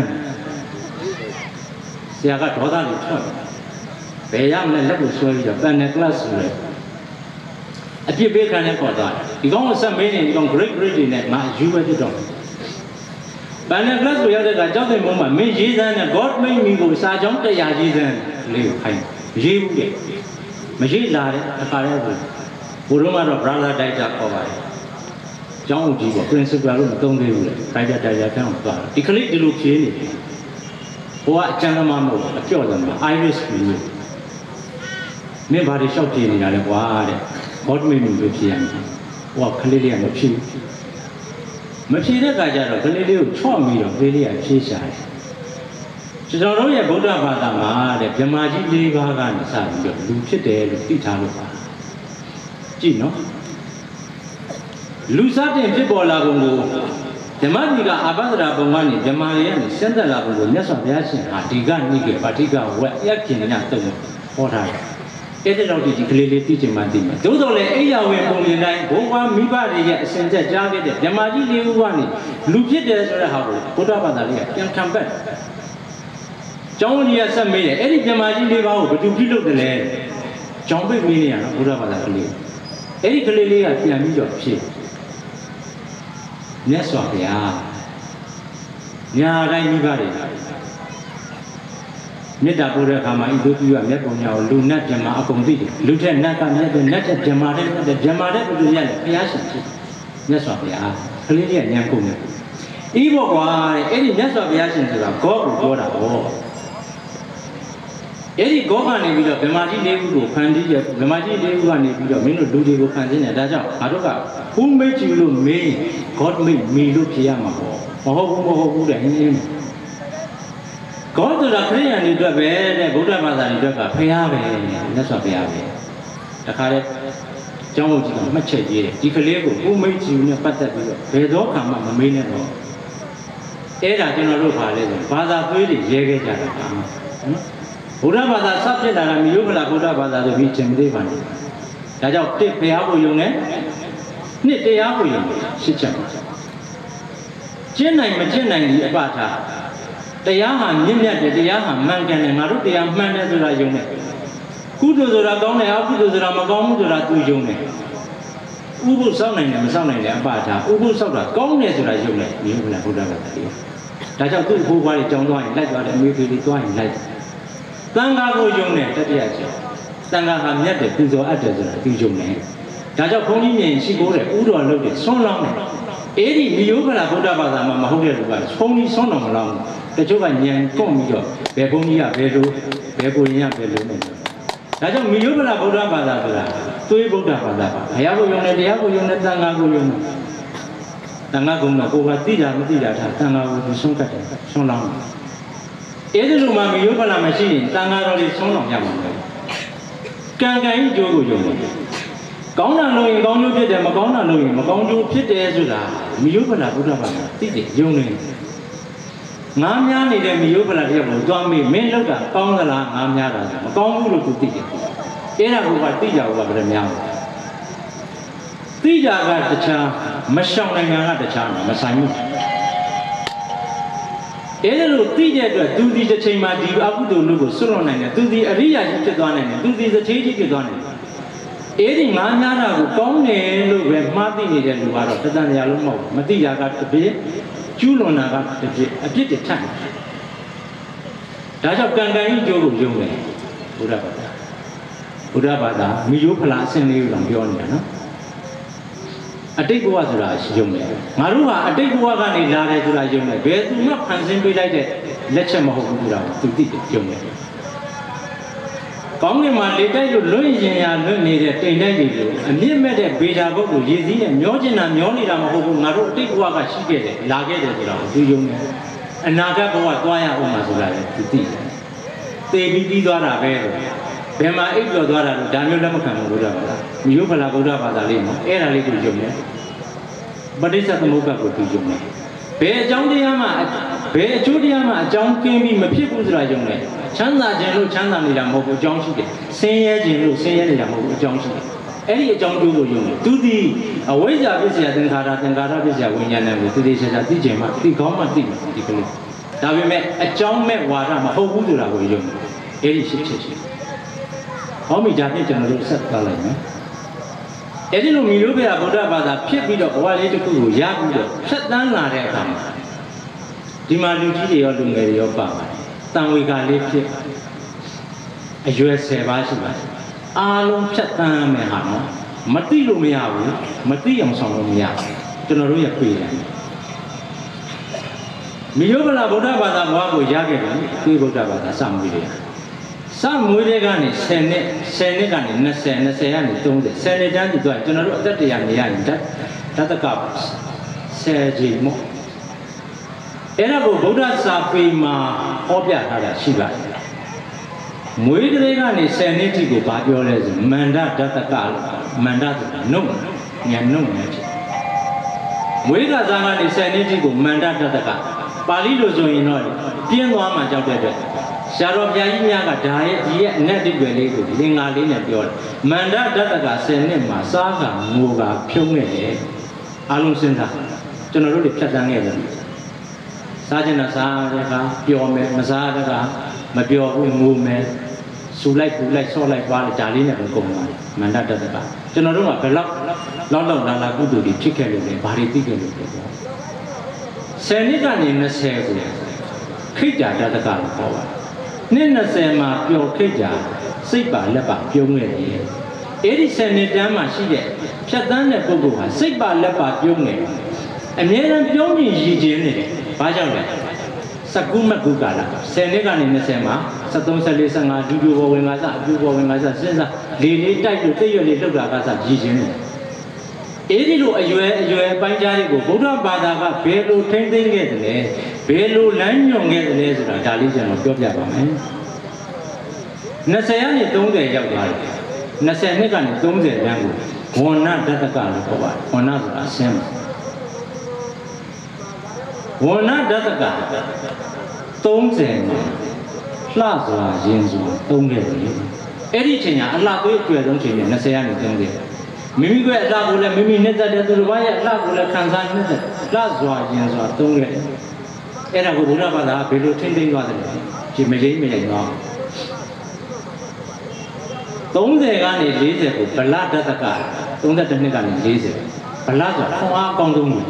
ဆရာကဒေါသလေးထွက်ဘယ်ရမလဲလက်ကိုဆွဲပြီးတော့ပန်နယ်ကလပ်ဆိုရယ်အပြစ်ပေးခံနဲ့ခေါ်သွားတယ်ဒီကောင်ကဆက်မင်းနေဒီကောင် great great တွေနဲ့ငါယူပဲဖြစ်တော့ပန်နယ်ကလပ်ဆိုရောက်တဲ့ကကြောက်တဲ့ဘုံမှာမင်းရေးစမ်းနဲ့ God made me ကိုစာကြောင်းတရားရေးစမ်းလေးကိုခိုင်းရေးဘူးတဲ့မရှိလာတဲ့အခါရဲဆိုဘုရုံးကတော့ brother director ခေါ်ပါတယ်ကျောင်းအုပ်ကြီးပေါ့ principal လို့မသုံးသေးဘူးလေ director director ခန့်ကိုသွားတယ်ဒီကလေးဒီလိုဖြေနေတယ်ဟိုကအကျဉ်းသမားမဟုတ်အပြော့တယ်မှာ iris ပြီးမင်းဘာတွေလျှောက်ဖြေနေတာလဲကွာတဲ့ God made me ကိုဖြေရမယ်ဟိုကကလေးလေးကမဖြေမဖြေတဲ့အခါကျတော့ကလေးလေးကိုချော့ပြီးတော့ကလေးလေးကဖြေရှာတယ်ကျွန်တော်တို့ရဲ့ဗုဒ္ဓဘာသာမှာတဲ့ဗြဟ္မာကြီး၄ပါးကနေစပြီးတော့လူဖြစ်တယ်လို့သိထားလို့ပါကြည့်နော်လူစားတင်ဖြစ်ပေါ်လာပုံကိုဓမ္မကြီးကအာဘဒရာဘုံကနေဓမ္မရီကနေစံသက်လာပုံကိုမြတ်စွာဘုရားရှင်ဟာဒီကနိကေပါဋိကဝက်ရက်ခင်ညတုံးဟောထားတယ်အဲ့ဒီတော့ဒီကလေးလေးသိချင်မှသိမယ်သို့တော်လည်းအိယာဝင်ပုံရင်တိုင်းဘုံကမိဘတွေရဲ့အစဉ်ချက်ကြားခဲ့တဲ့ဓမ္မကြီး၄ဦးကနေလူဖြစ်တယ်ဆိုတဲ့ဟာကိုဗုဒ္ဓဘာသာလေးကပြန်ခံပတ်ကျောင်းကြီးကဆက်မေးတယ်အဲ့ဒီဗြဟ္မာကြီး၄ပါးကိုဘယ်သူပြုလုပ်တယ်လဲကျောင်းပိတ်မေးနေရနော်ဘုရားဘာသာကလေးအဲ့ဒီကလေးလေးကပြန်ပြီးတော့ဖြေမြတ်စွာဘုရားညာတိုင်းမိဘတွေမေတ္တာပို့တဲ့အခါမှာဤသို့ပြုရမြတ်ပုံညာကိုလူနဲ့ဗြဟ္မာအကုန်သိတယ်လူထက်နတ်ကမြတ်တဲ့နတ်တဲ့ဗြဟ္မာတဲ့နတ်တဲ့ဗြဟ္မာတဲ့ဘယ်လိုရလဲဘုရားရှင်ဖြစ်မြတ်စွာဘုရားကလေးလေးကညံကုန်တယ်ဤဘောကွာတဲ့အဲ့ဒီမြတ်စွာဘုရားရှင်ဆိုတာဂေါကိုပြောတာဟောအဲ့ဒီဂေါကနေပြီးတော့ဗြဟ္မာကြီးလေးခုကိုဖန်တီးရဗြဟ္မာကြီးလေးခုကနေပြီးတော့မင်းတို့လူတွေကိုဖန်ဆင်းတယ်ဒါကြောင့်ငါတို့က Who made you လို့မင်း God made me လို့ဖြေရမှာပေါ့မဟုတ်ဘူးမဟုတ်ဘူးတဲ့ဟင်းဟင်းကောဆိုတာခရိယန်တွေအတွက်ပဲတဲ့ဗုဒ္ဓဘာသာတွေအတွက်ကဖရားပဲမြတ်စွာဘုရားပဲတခါလေကျောင်းဦးကြီးကမှတ်ချက်ရေးတယ်ဒီကလေးကိုဥမိတ်ကြီးနဲ့ပတ်သက်ပြီးတော့ဘယ်တော့မှမမေးနဲ့တော့အဲ့ဒါကျွန်တော်တို့ပါလဲဆိုဘာသာသွေးတွေရဲခဲ့ကြတာပါနော်ဗုဒ္ဓဘာသာစဖြစ်လာတာမိယုဖလာဗုဒ္ဓဘာသာဆိုပြီးသင်မသေးပါနဲ့ဒါကြောင့်တစ်ဖရားကိုယုံနဲ့နှစ်တရားကိုယုံရှစ်ချက်ပါကျင့်နိုင်မကျင့်နိုင်ဒီအပထားတရားဟာမြင့်မြတ်တယ်တရားဟာမှန်ကန်တယ်ငါတို့တရားမှန်တယ်ဆိုတာယုံတယ်ကုသိုလ်ဆိုတာကောင်းတယ်အကုသိုလ်ဆိုတာမကောင်းဘူးဆိုတာသူယုံတယ်ဥပုသ်စောင့်နိုင်တယ်မစောင့်နိုင်တယ်အပထားဥပုသ်စောင့်တာကောင်းတယ်ဆိုတာယုံတယ်မိယုဖလာဗုဒ္ဓဘာသာတရားဒါကြောင့်သူ့ဘိုးဘွားတွေကြောင်းသွားရင်လိုက်သွားတယ်အမေဖေတွေသွားရင်လိုက်သံဃာကိုယုံတယ်တတိယချက်သံဃာဟာမြတ်တယ်ပူဇော်အပ်တယ်ဆိုတာသူယုံတယ်ဒါကြောင့်ဘုန်းကြီးမြင်ရှိခိုးတယ်ဥတော်လုပ်တယ်ဆွန်းလောင်းတယ်အဲ့ဒီမိယုဖလာဗုဒ္ဓဘာသာမှာမဟုတ်တဲ့လူကဘုန်းကြီးဆွန်းတော်မလောင်းဘူးတချို့ကညံကော့ပြီးတော့ဘယ်ဘုန်းကြီးကဘယ်လိုဘယ်ကိုရင်ကဘယ်လိုနဲ့ဒါကြောင့်မိယုဖလာဗုဒ္ဓဘာသာဆိုတာသွေးဗုဒ္ဓဘာသာပါဘုရားကိုယုံတယ်တရားကိုယုံတယ်သံဃာကိုယုံတယ်သံဃာကုံတော့ကိုယ်ကသိတာမသိတာထားသံဃာကိုဆွန်းကတ်တယ်ဆွန်းလောင်းတယ်အဲ့ဒီလိုမှမိယုဖလာမရှိရင်သံဃာတော်တွေဆွန်းလောင်းရမှာပဲကံကံကြီးကျိုးကိုယုံတယ်ကောင်းတာလို့ရင်ကောင်းကျိုးဖြစ်တယ်မကောင်းတာလို့ရင်မကောင်းကျိုးဖြစ်တယ်ဆိုတာမိယုဖလာဗုဒ္ဓဘာသာသိတယ်ယုံနေငါးများနေတဲ့မိယုဖလာတရားကိုသွားမေးမင်းလောက်တာကောင်းသလားငါးများတာမကောင်းဘူးလို့သူသိတယ်အဲ့ဒါကသိကြဘူးကဘယ်များလဲသိကြကတခြားမရှောင်နိုင်ငံကတခြားမဆိုင်ဘူးအဲ့ဒါလို့သိတဲ့အတွက်သူဒီတစ်ချိန်မှာဒီအကုသိုလ်လို့ကိုစွန့်လွတ်နိုင်တယ်သူဒီအရိယာကြီးဖြစ်သွားနိုင်တယ်သူဒီသထေးကြီးဖြစ်သွားနိုင်တယ်အဲ့ဒီငါးများတာကိုကောင်းတယ်လို့ပဲမှားသိနေတဲ့လူကတော့တသံတရားလုံးမဟုတ်ဘူးမသိတာကတစ်ပြည့်ကျူးလွန်တာကတစ်ပြည့်အပြစ်တွေထပ်တယ်ဒါကြောင့်ကံကံကြီးကျိုးကိုယုံတယ်ဘုရားဘာသာဘုရားဘာသာမိယုဖလာအစင်းလေးကိုတော့ပြောနေတာနော်အတိတ်ဘဝဆိုတာယုံတယ်ငါတို့ဟာအတိတ်ဘဝကနေလာတယ်ဆိုတာယုံတယ်ဘယ်သူမှဖန်ဆင်းပေးလိုက်တဲ့လက်ချက်မဟုတ်ဘူးဆိုတာသူသိတယ်ယုံတယ်ကောင်းကင်မှာလေတိုက်လို့လွင့်ရင်ရလွင့်နေတဲ့တိမ်တိုက်တွေလို့အမြင့်မဲ့တဲ့ဗေဒာဘုတ်ကိုရည်စည်းနဲ့မျောကျင်တာမျောနေတာမဟုတ်ဘူးငါတို့အတိတ်ဘဝကရှိခဲ့တယ်လာခဲ့တယ်ဆိုတာကိုသူယုံတယ်အနာဂတ်ဘဝသွားရအောင်မှာဆိုတာလည်းသူသိတယ်သေပြီးပြီးသွားတာပဲလို့ဘယ်မှာအိပ်ပျော်သွားတာလို့ဒါမျိုးလက်မခံဘူးဘုရားဘာသာမိယုဖလာဗုဒ္ဓဘာသာလေးမှာအဲ့ဒါလေးကိုယုံတယ်ပဋိစ္စသမုပ္ပါဒ်ကိုသူယုံတယ်ဘယ်အကြောင်းတရားမှဘယ်အကျိုးတရားမှအကြောင်းကင်းပြီးမဖြစ်ဘူးဆိုတာယုံတယ်ချမ်းသာခြင်းလို့ချမ်းသာနေတာမဟုတ်ဘူးအကြောင်းရှိတယ်ဆင်းရဲခြင်းလို့ဆင်းရဲနေတာမဟုတ်ဘူးအကြောင်းရှိတယ်အဲ့ဒီအကြောင်းကျိုးကိုယုံတယ်သူဒီအဝိဇ္ဇာပစ္စယသင်္ခါရသင်္ခါရပစ္စယဝိညာဏကိုသူဒီချာချာသိခြင်းမှဒီကောင်းမှသိမှာဒီကလေးဒါပေမဲ့အကြောင်းမဲ့ဝါဒမဟုတ်ဘူးဆိုတာကိုယုံတယ်အဲ့ဒီရှိဖြစ်ရှိဟောမိဒါဖြင့်ကျွန်တော်တို့ဆက်သွားလိုက်မယ်အဲ့ဒီလိုမိယုဖလာဗုဒ္ဓဘာသာဖြစ်ပြီးတော့ဘဝလေးတစ်ခုကိုရပြီးတော့ဖြတ်တန်းလာတဲ့အခါမှာဒီမှာလူကြီးတွေရောလူငယ်တွေရောပါပါတယ်တန်ဝေကလေးဖြစ်အရွယ်ဆယ်ပါးရှိပါတယ်အားလုံးဖြတ်တန်းမယ်ဟာနော်မသိလို့မရဘူးမသိအောင်ဆောင်လို့မရဘူးကျွန်တော်တို့ရပြေးတယ်မိယုဖလာဗုဒ္ဓဘာသာဘဝကိုရခဲ့တယ်ဒီဗုဒ္ဓဘာသာစမွေးတယ်စမွေးတဲ့ကနေဆယ်နှစ်ဆယ်နှစ်ကနေနှစ်ဆယ်နှစ်ဆယ်ကနေသုံးဆယ်ဆယ်နှစ်တန်းကြည့်သွားကျွန်တော်တို့အသက်တရားနေရရင်ဓာတ်တကဆယ်ကြီးမို့အဲ့ဒါကိုဗုဒ္ဓစာပေမှာဟောပြထားတာရှိပါတယ်မွေးကလေးကနေဆယ်နှစ်ထိကိုဗာပြောလဲဆိုမန္တဓာတကမန္တဆိုတာနှုတ်ညနှုတ်နဲ့ဖြစ်မွေးကစားကနေဆယ်နှစ်ထိကိုမန္တဓာတကပါဠိလိုဆိုရင်တော့ပြင်းသွားမှကြောက်တဲ့အတွက်ဆရာတော်ဘုရားကြီးများကဒါရဲ့ဒီရဲ့အနက်တိတွေလေးကိုလင်္ကာလေးနဲ့ပြောတယ်မန္တဓာတကဆယ်နှစ်မှာစားကငိုကဖြုံးခဲ့တယ်အားလုံးစဉ်းစားကျွန်တော်တို့တွေဖြတ်တန်းခဲ့တယ်စားချင်တာစားတဲ့ကပျော်မယ်မစားတဲ့ကမပျော်ဘူးငိုမယ်ဆူလိုက်ပူလိုက်ဆော့လိုက်ပါလေဒါလေးနဲ့ပဲကုန်သွားတယ်မန္တတတကကျွန်တော်တို့ကဘယ်လောက်လောက်လောက်လာလာကုသိုလ်တွေဖြစ်ခဲ့လို့လဲဘာတွေသိခဲ့လို့လဲဆယ်နှစ်ကနေနှစ်ဆယ်ကိုခိတ္တတတကလို့ခေါ်ပါတယ်နှစ်နှစ်ဆယ်မှာပျော်ခိတ္တစိတ်ပါလက်ပါပြုံးခဲ့တယ်အဲ့ဒီဆယ်နှစ်တန်းမှာရှိတဲ့ဖြတ်တန်းတဲ့ပုဂ္ဂိုလ်ဟာစိတ်ပါလက်ပါပြုံးနေအမြဲတမ်းပြုံးပြီးရည်ကျင်းနေတယ်ဘာကြောင့်လဲစကုမကုကာလာဆယ်နှစ်ကနေနှစ်ဆယ်မှာစက်သုံး ဆက်လေး ဆယ့်ငါဒူဒူဘောဝင်ကစားအပြူဘောဝင်ကစားစဉ်းစားလေလေးတိုက်လို့တိတ်ရွက်လေးလှုပ်တာကစားရည်ချင်းတယ်အဲ့ဒီလိုအရွယ်အရွယ်ပိုင်းခြားတွေကိုဗုဒ္ဓဘာသာကဘယ်လိုထိမ့်သိမ်းခဲ့တယ်လဲဘယ်လိုလမ်းညွှန်ခဲ့တယ်လဲဆိုတာဒါလေးကျွန်တော်ပြောပြပါမယ်နှစ်ဆယ်ကနေသုံးဆယ်ရောက်သွားတယ်နှစ်ဆယ်နှစ်ကနေသုံးဆယ်လမ်းကိုဝဏ္ဏတတ္တကလို့ခေါ်ပါတယ်ဝဏ္ဏဆိုတာအရှင်းဝဏ္ဏတတ္တကသုံးဆယ်မှာလှစွာရင်စွာသုံးခဲ့တယ်အဲ့ဒီချိန်ကအလှသွေးအကျွဲဆုံးချိန်နဲ့နှစ်ဆယ်ကနေသုံးဆယ်မိမိကအလှကိုလည်းမိမိနဲ့တတ်တဲ့သူတစ်ပါးရဲ့အလှကိုလည်းခံစားနေတယ်လှစွာရင်စွာသုံးခဲ့တယ်အဲ့ဒါကိုဘုရားဘာသာဘယ်လိုထိမ့်သိမ်းသွားတယ်လဲဒီမလိမ့်မလိမ့်တော့သုံးဆယ်ကနေလေးဆယ်ကိုဗလတတ္တကသုံးဆယ်တစ်နှစ်ကနေလေးဆယ်ဗလဆိုတာခွန်အားအကောင်းဆုံးကို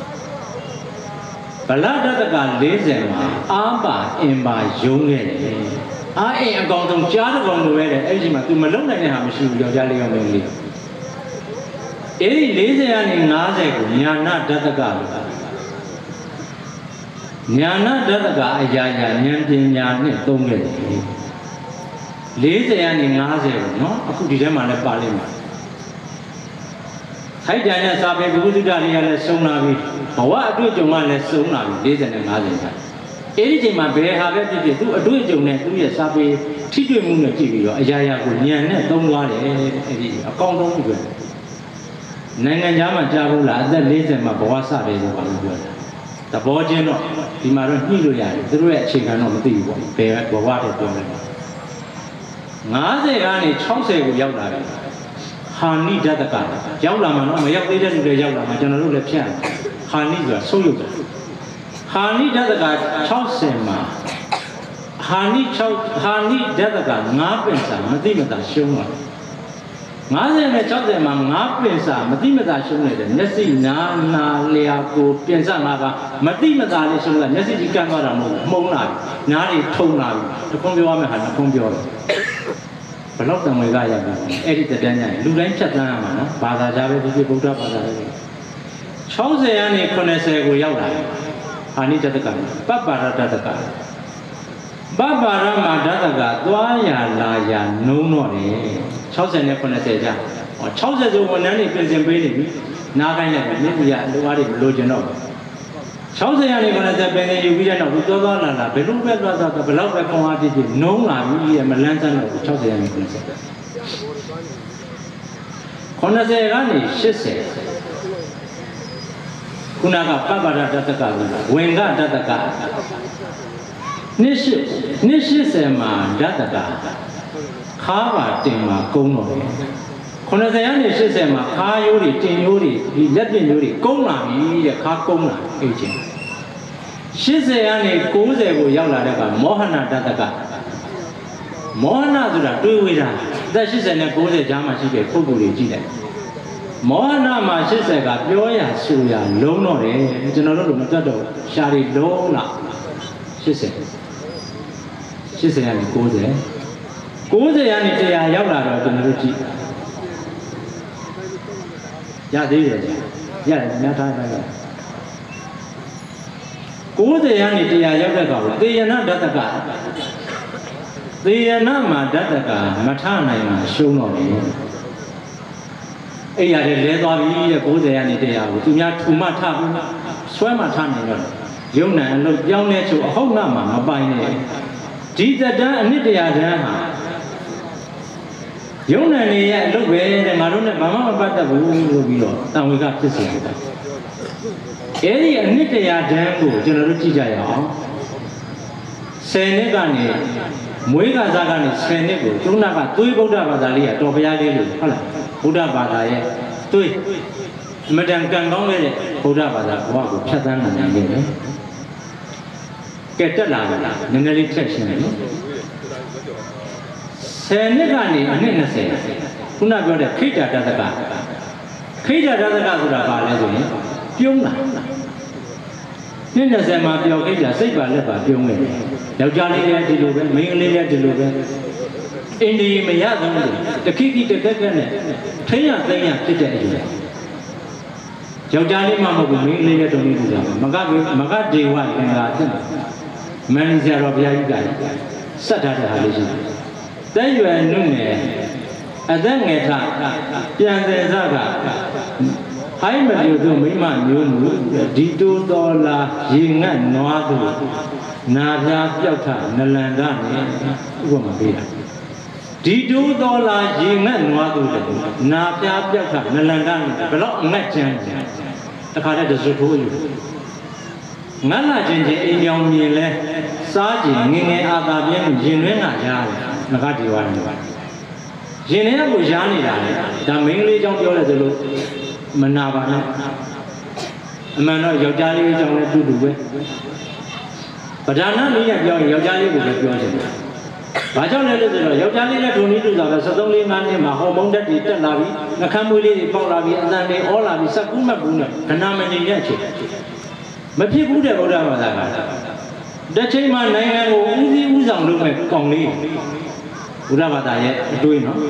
ဗလတတ္တကလေးဆယ်မှာအာပါအင်ပါယုံခဲ့တယ်အာအင်အကောင်းဆုံးကြားတစ်ကောင်လိုပဲတဲ့အဲ့ဒီမှာ तू မလုံနိုင်တဲ့ဟာမရှိဘူးယောက်ျားလေးရောမင်းလေးအဲ့ဒီလေးဆယ်ကနေငါးဆယ်ကိုညာနာတတ္တကလို့ညာနာတတ္တကအရာရာဉာဏ်ပညာနဲ့သုံးခဲ့တယ်လေးဆယ်ကနေငါးဆယ်ကိုနော်အခုဒီထဲမှာလည်းပါလိမ့်မယ်ထိုက်တန်တဲ့စာပေဘုဒ္ဓတရားတွေကလည်းစုံလာပြီဘဝအတွေ့အကြုံကလည်းစုံလာပြီလေးဆယ်နဲ့ငါးဆယ်ကျအဲ့ဒီချိန်မှာဘယ်ဟာပဲဖြစ်ဖြစ်သူ့အတွေ့အကြုံနဲ့သူ့ရဲ့စာပေထိတွေ့မှုနဲ့ကြည့်ပြီးတော့အရာရာကိုဉာဏ်နဲ့သုံးသွားတယ်အဲ့ဒီအကောင်းဆုံးပြောတယ်နိုင်ငံသားမှာကြားဘူးလားအသက်လေးဆယ်မှာဘဝစတယ်ဆိုပါလို့ပြောတယ်သဘောချင်းတော့ဒီမှာတော့ညှိလို့ရတယ်သူတို့ရဲ့အခြေခံတော့မသိဘူးပေါ့ဘယ်ဘဝတည်းပြောတယ်ငါးဆယ်ကနေ၆ဆယ်ကိုရောက်လာတယ်ဟာနိတတကရောက်လာမှတော့မရောက်သေးတဲ့လူတွေရောက်လာမှကျွန်တော်တို့လည်းဖြတ်ဟာနိဆိုတာဆုံးရုပ်တယ်ဟာနိတတက၆ဆယ်မှာဟာနိ၆ဟာနိတတကငါးပင်စာမသိမသာရှုံးသွားငါးဆယ်နဲ့၆ဆယ်မှာငါးပင်စာမသိမသာရှုံးနေတယ်မျက်စိနာနာလျာကိုပြင်စငါးပါမသိမသာလေးရှုံးလာမျက်စိကြီးကန်းသွားတာမဟုတ်မှုံးလာပြီနားတွေထုံလာပြီတခွန်းပြောရမယ်ဟာတခွန်းပြောတယ်ဘလောက်တံငွေကရပြီအဲ့ဒီတန်းညလူတိုင်းဖြတ်သန်းရမှာနော်ဘာသာကြားပဲဒီဗုဒ္ဓဘာသာပဲ၆ဆယ်ကနေ၇ဆယ်ကိုရောက်လာတယ်အာနိတတကပပ္ပါရတတကပပ္ပါရမတတကသွားရလာရနှုံးတော့တယ်၆ဆယ်နဲ့၇ဆယ်ကြာဟော၆ဆယ်ဆိုဝန်ထမ်းတွေပြင်ဆင်ပေးနေပြီနားကိုင်းလိုက်ပြီမြစ်ကြီးကအလိုအားတွေမလိုချင်တော့ဘူး၆ဆယ်ကနေ၇ဆယ်ပင်နေယူပြီးတဲ့နောက်သူသွားသွားလာလာဘယ်လိုပဲသွားသွားဘယ်လောက်ပဲကောင်းအားဖြစ်ဖြစ်နှုံးလာပြီရဲ့မလန်းဆန်းတော့၆ဆယ်ကနေ၇ဆယ်၇ဆယ်ကနေ၈ဆယ်ခုနကပပ္ပရတတကဝင်ကတတကနှစ်ရှိနှစ်၈ဆယ်မှာဓတကခါပါတင်မှာကုန်းတော့တယ်၇ဆယ်ကနေ၈ဆယ်မှာခါရိုးတွေတင်ရိုးတွေဒီလက်ပြရိုးတွေကုန်းလာပြီတဲ့ခါကုန်းလာအဲ့ချင်း၈ဆယ်ကနေ၉ဆယ်ကိုရောက်လာတဲ့ကမောဟနာတတကမောဟနာဆိုတာတွေးဝေးတာအသက်၈ဆယ်နဲ့၉ဆယ်ကြားမှာရှိတဲ့ပုဂ္ဂိုလ်တွေကြည့်တယ်မောဟနာမှာ၈ဆယ်ကပြောရဆိုရလုံးတော့တယ်ကျွန်တော်တို့လိုမတတ်တော့ရှားတွေလုံးလာ၈ဆယ်၈ဆယ်ကနေ၉ဆယ်၉ဆယ်ကနေ၁၀၀ရောက်လာတော့ကျွန်တော်တို့ကြည့်ရသေးတယ်ရတယ်များထားပါလား၉ဆယ်ကနေ၁၀၀ရောက်တဲ့ကောင်သေယနာဓတကသေယနာမှာဓတကမထနိုင်မှာရှုံးတော့တယ်အဲ့ရတယ်လဲသွားပြီတဲ့၉ဆယ်ကနေ၁၀၀ကိုသူများထူမထဘူးဆွဲမှထနိုင်တော့ယုံနံအလုပ်ပြောင်းလဲချို့အဟုတ်နာမှာမပိုင်နဲ့ဒီတတန်းအနှစ်တရာတန်းဟာယုံနံနေရဲ့အလုပ်ပဲတဲ့ငါတို့နဲ့ဘာမှမပတ်သက်ဘူးလို့ပြီးတော့တန်ဝေကဖြစ်စေတယ်အဲ့ဒီအနှစ်တရာတန်းကိုကျွန်တော်တို့ကြည့်ကြရအောင်ဆယ်နှစ်ကနေမွေးကစားကနေဆယ်နှစ်ကိုကျုံးနာကသွေးဗုဒ္ဓဘာသာလေးကတော်ဘုရားလေးလို့ဟုတ်လားဗုဒ္ဓဘာသာရဲ့သွေးအမတန်ကံကောင်းတဲ့ဗုဒ္ဓဘာသာဘဝကိုဖြတ်သန်းနိုင်တယ်လေကဲတက်လာပါလားနည်းနည်းလေးထက်ရှင်းတယ်နော်ဆယ်နှစ်ကနေအနှစ်၂၀ခုနပြောတဲ့ခိတ္တတတကခိတ္တတတကဆိုတာဘာလဲဆိုရင်ပြုံးလာနှစ်၂၀မှာပျော်ခိတ္တစိတ်ပါလက်ပါပြုံးနေတယ်ယောက်ျားလေးလည်းဒီလိုပဲမိန်းကလေးလည်းဒီလိုပဲအင်းဒီမရဆုံးလို့တခိခိတကက်ကက်နဲ့ထိရသိမ်းရဖြစ်တဲ့အယူယောက်ျားလေးမှမဟုတ်ဘူးမိန်းကလေးလည်းတုံးနေကြမှာမကမကဒေဝသင်္ဃာဖြစ်မန်ဆရာတော်ဘုရားကြီးကဆက်ထားတဲ့ဟာလေးရှိတယ်တဲ့ရွယ်နုနယ်အသက်ငယ်ထပြန်တယ်စက high Maludu Mima Yumu, Didu Dola, Yingan Noadu, Nada Yota, Nalandani, Womabia. Didu Dola, Yingan Noadu, Nada Yota, Nalandani, Belok Najan, the Kara de Zutu. Nala Jinji in Yom Yile, Saji, Nine Ababian, Jinena Jan, Nagati one. Jinena Bujani, the mainly John Yola the Lu Manavana. A man of Yojali is only to do it. But I know Yojali will be yours. Bajon Yojali to need to have a suddenly man in my home that is Lavi, Nakamuli, Polavi, and then they all have Sakuma Buna, Kanamani Yachi. But people would have that. The Chayman Nanga Uzi Uzam look at Kongli. Udavada doing no.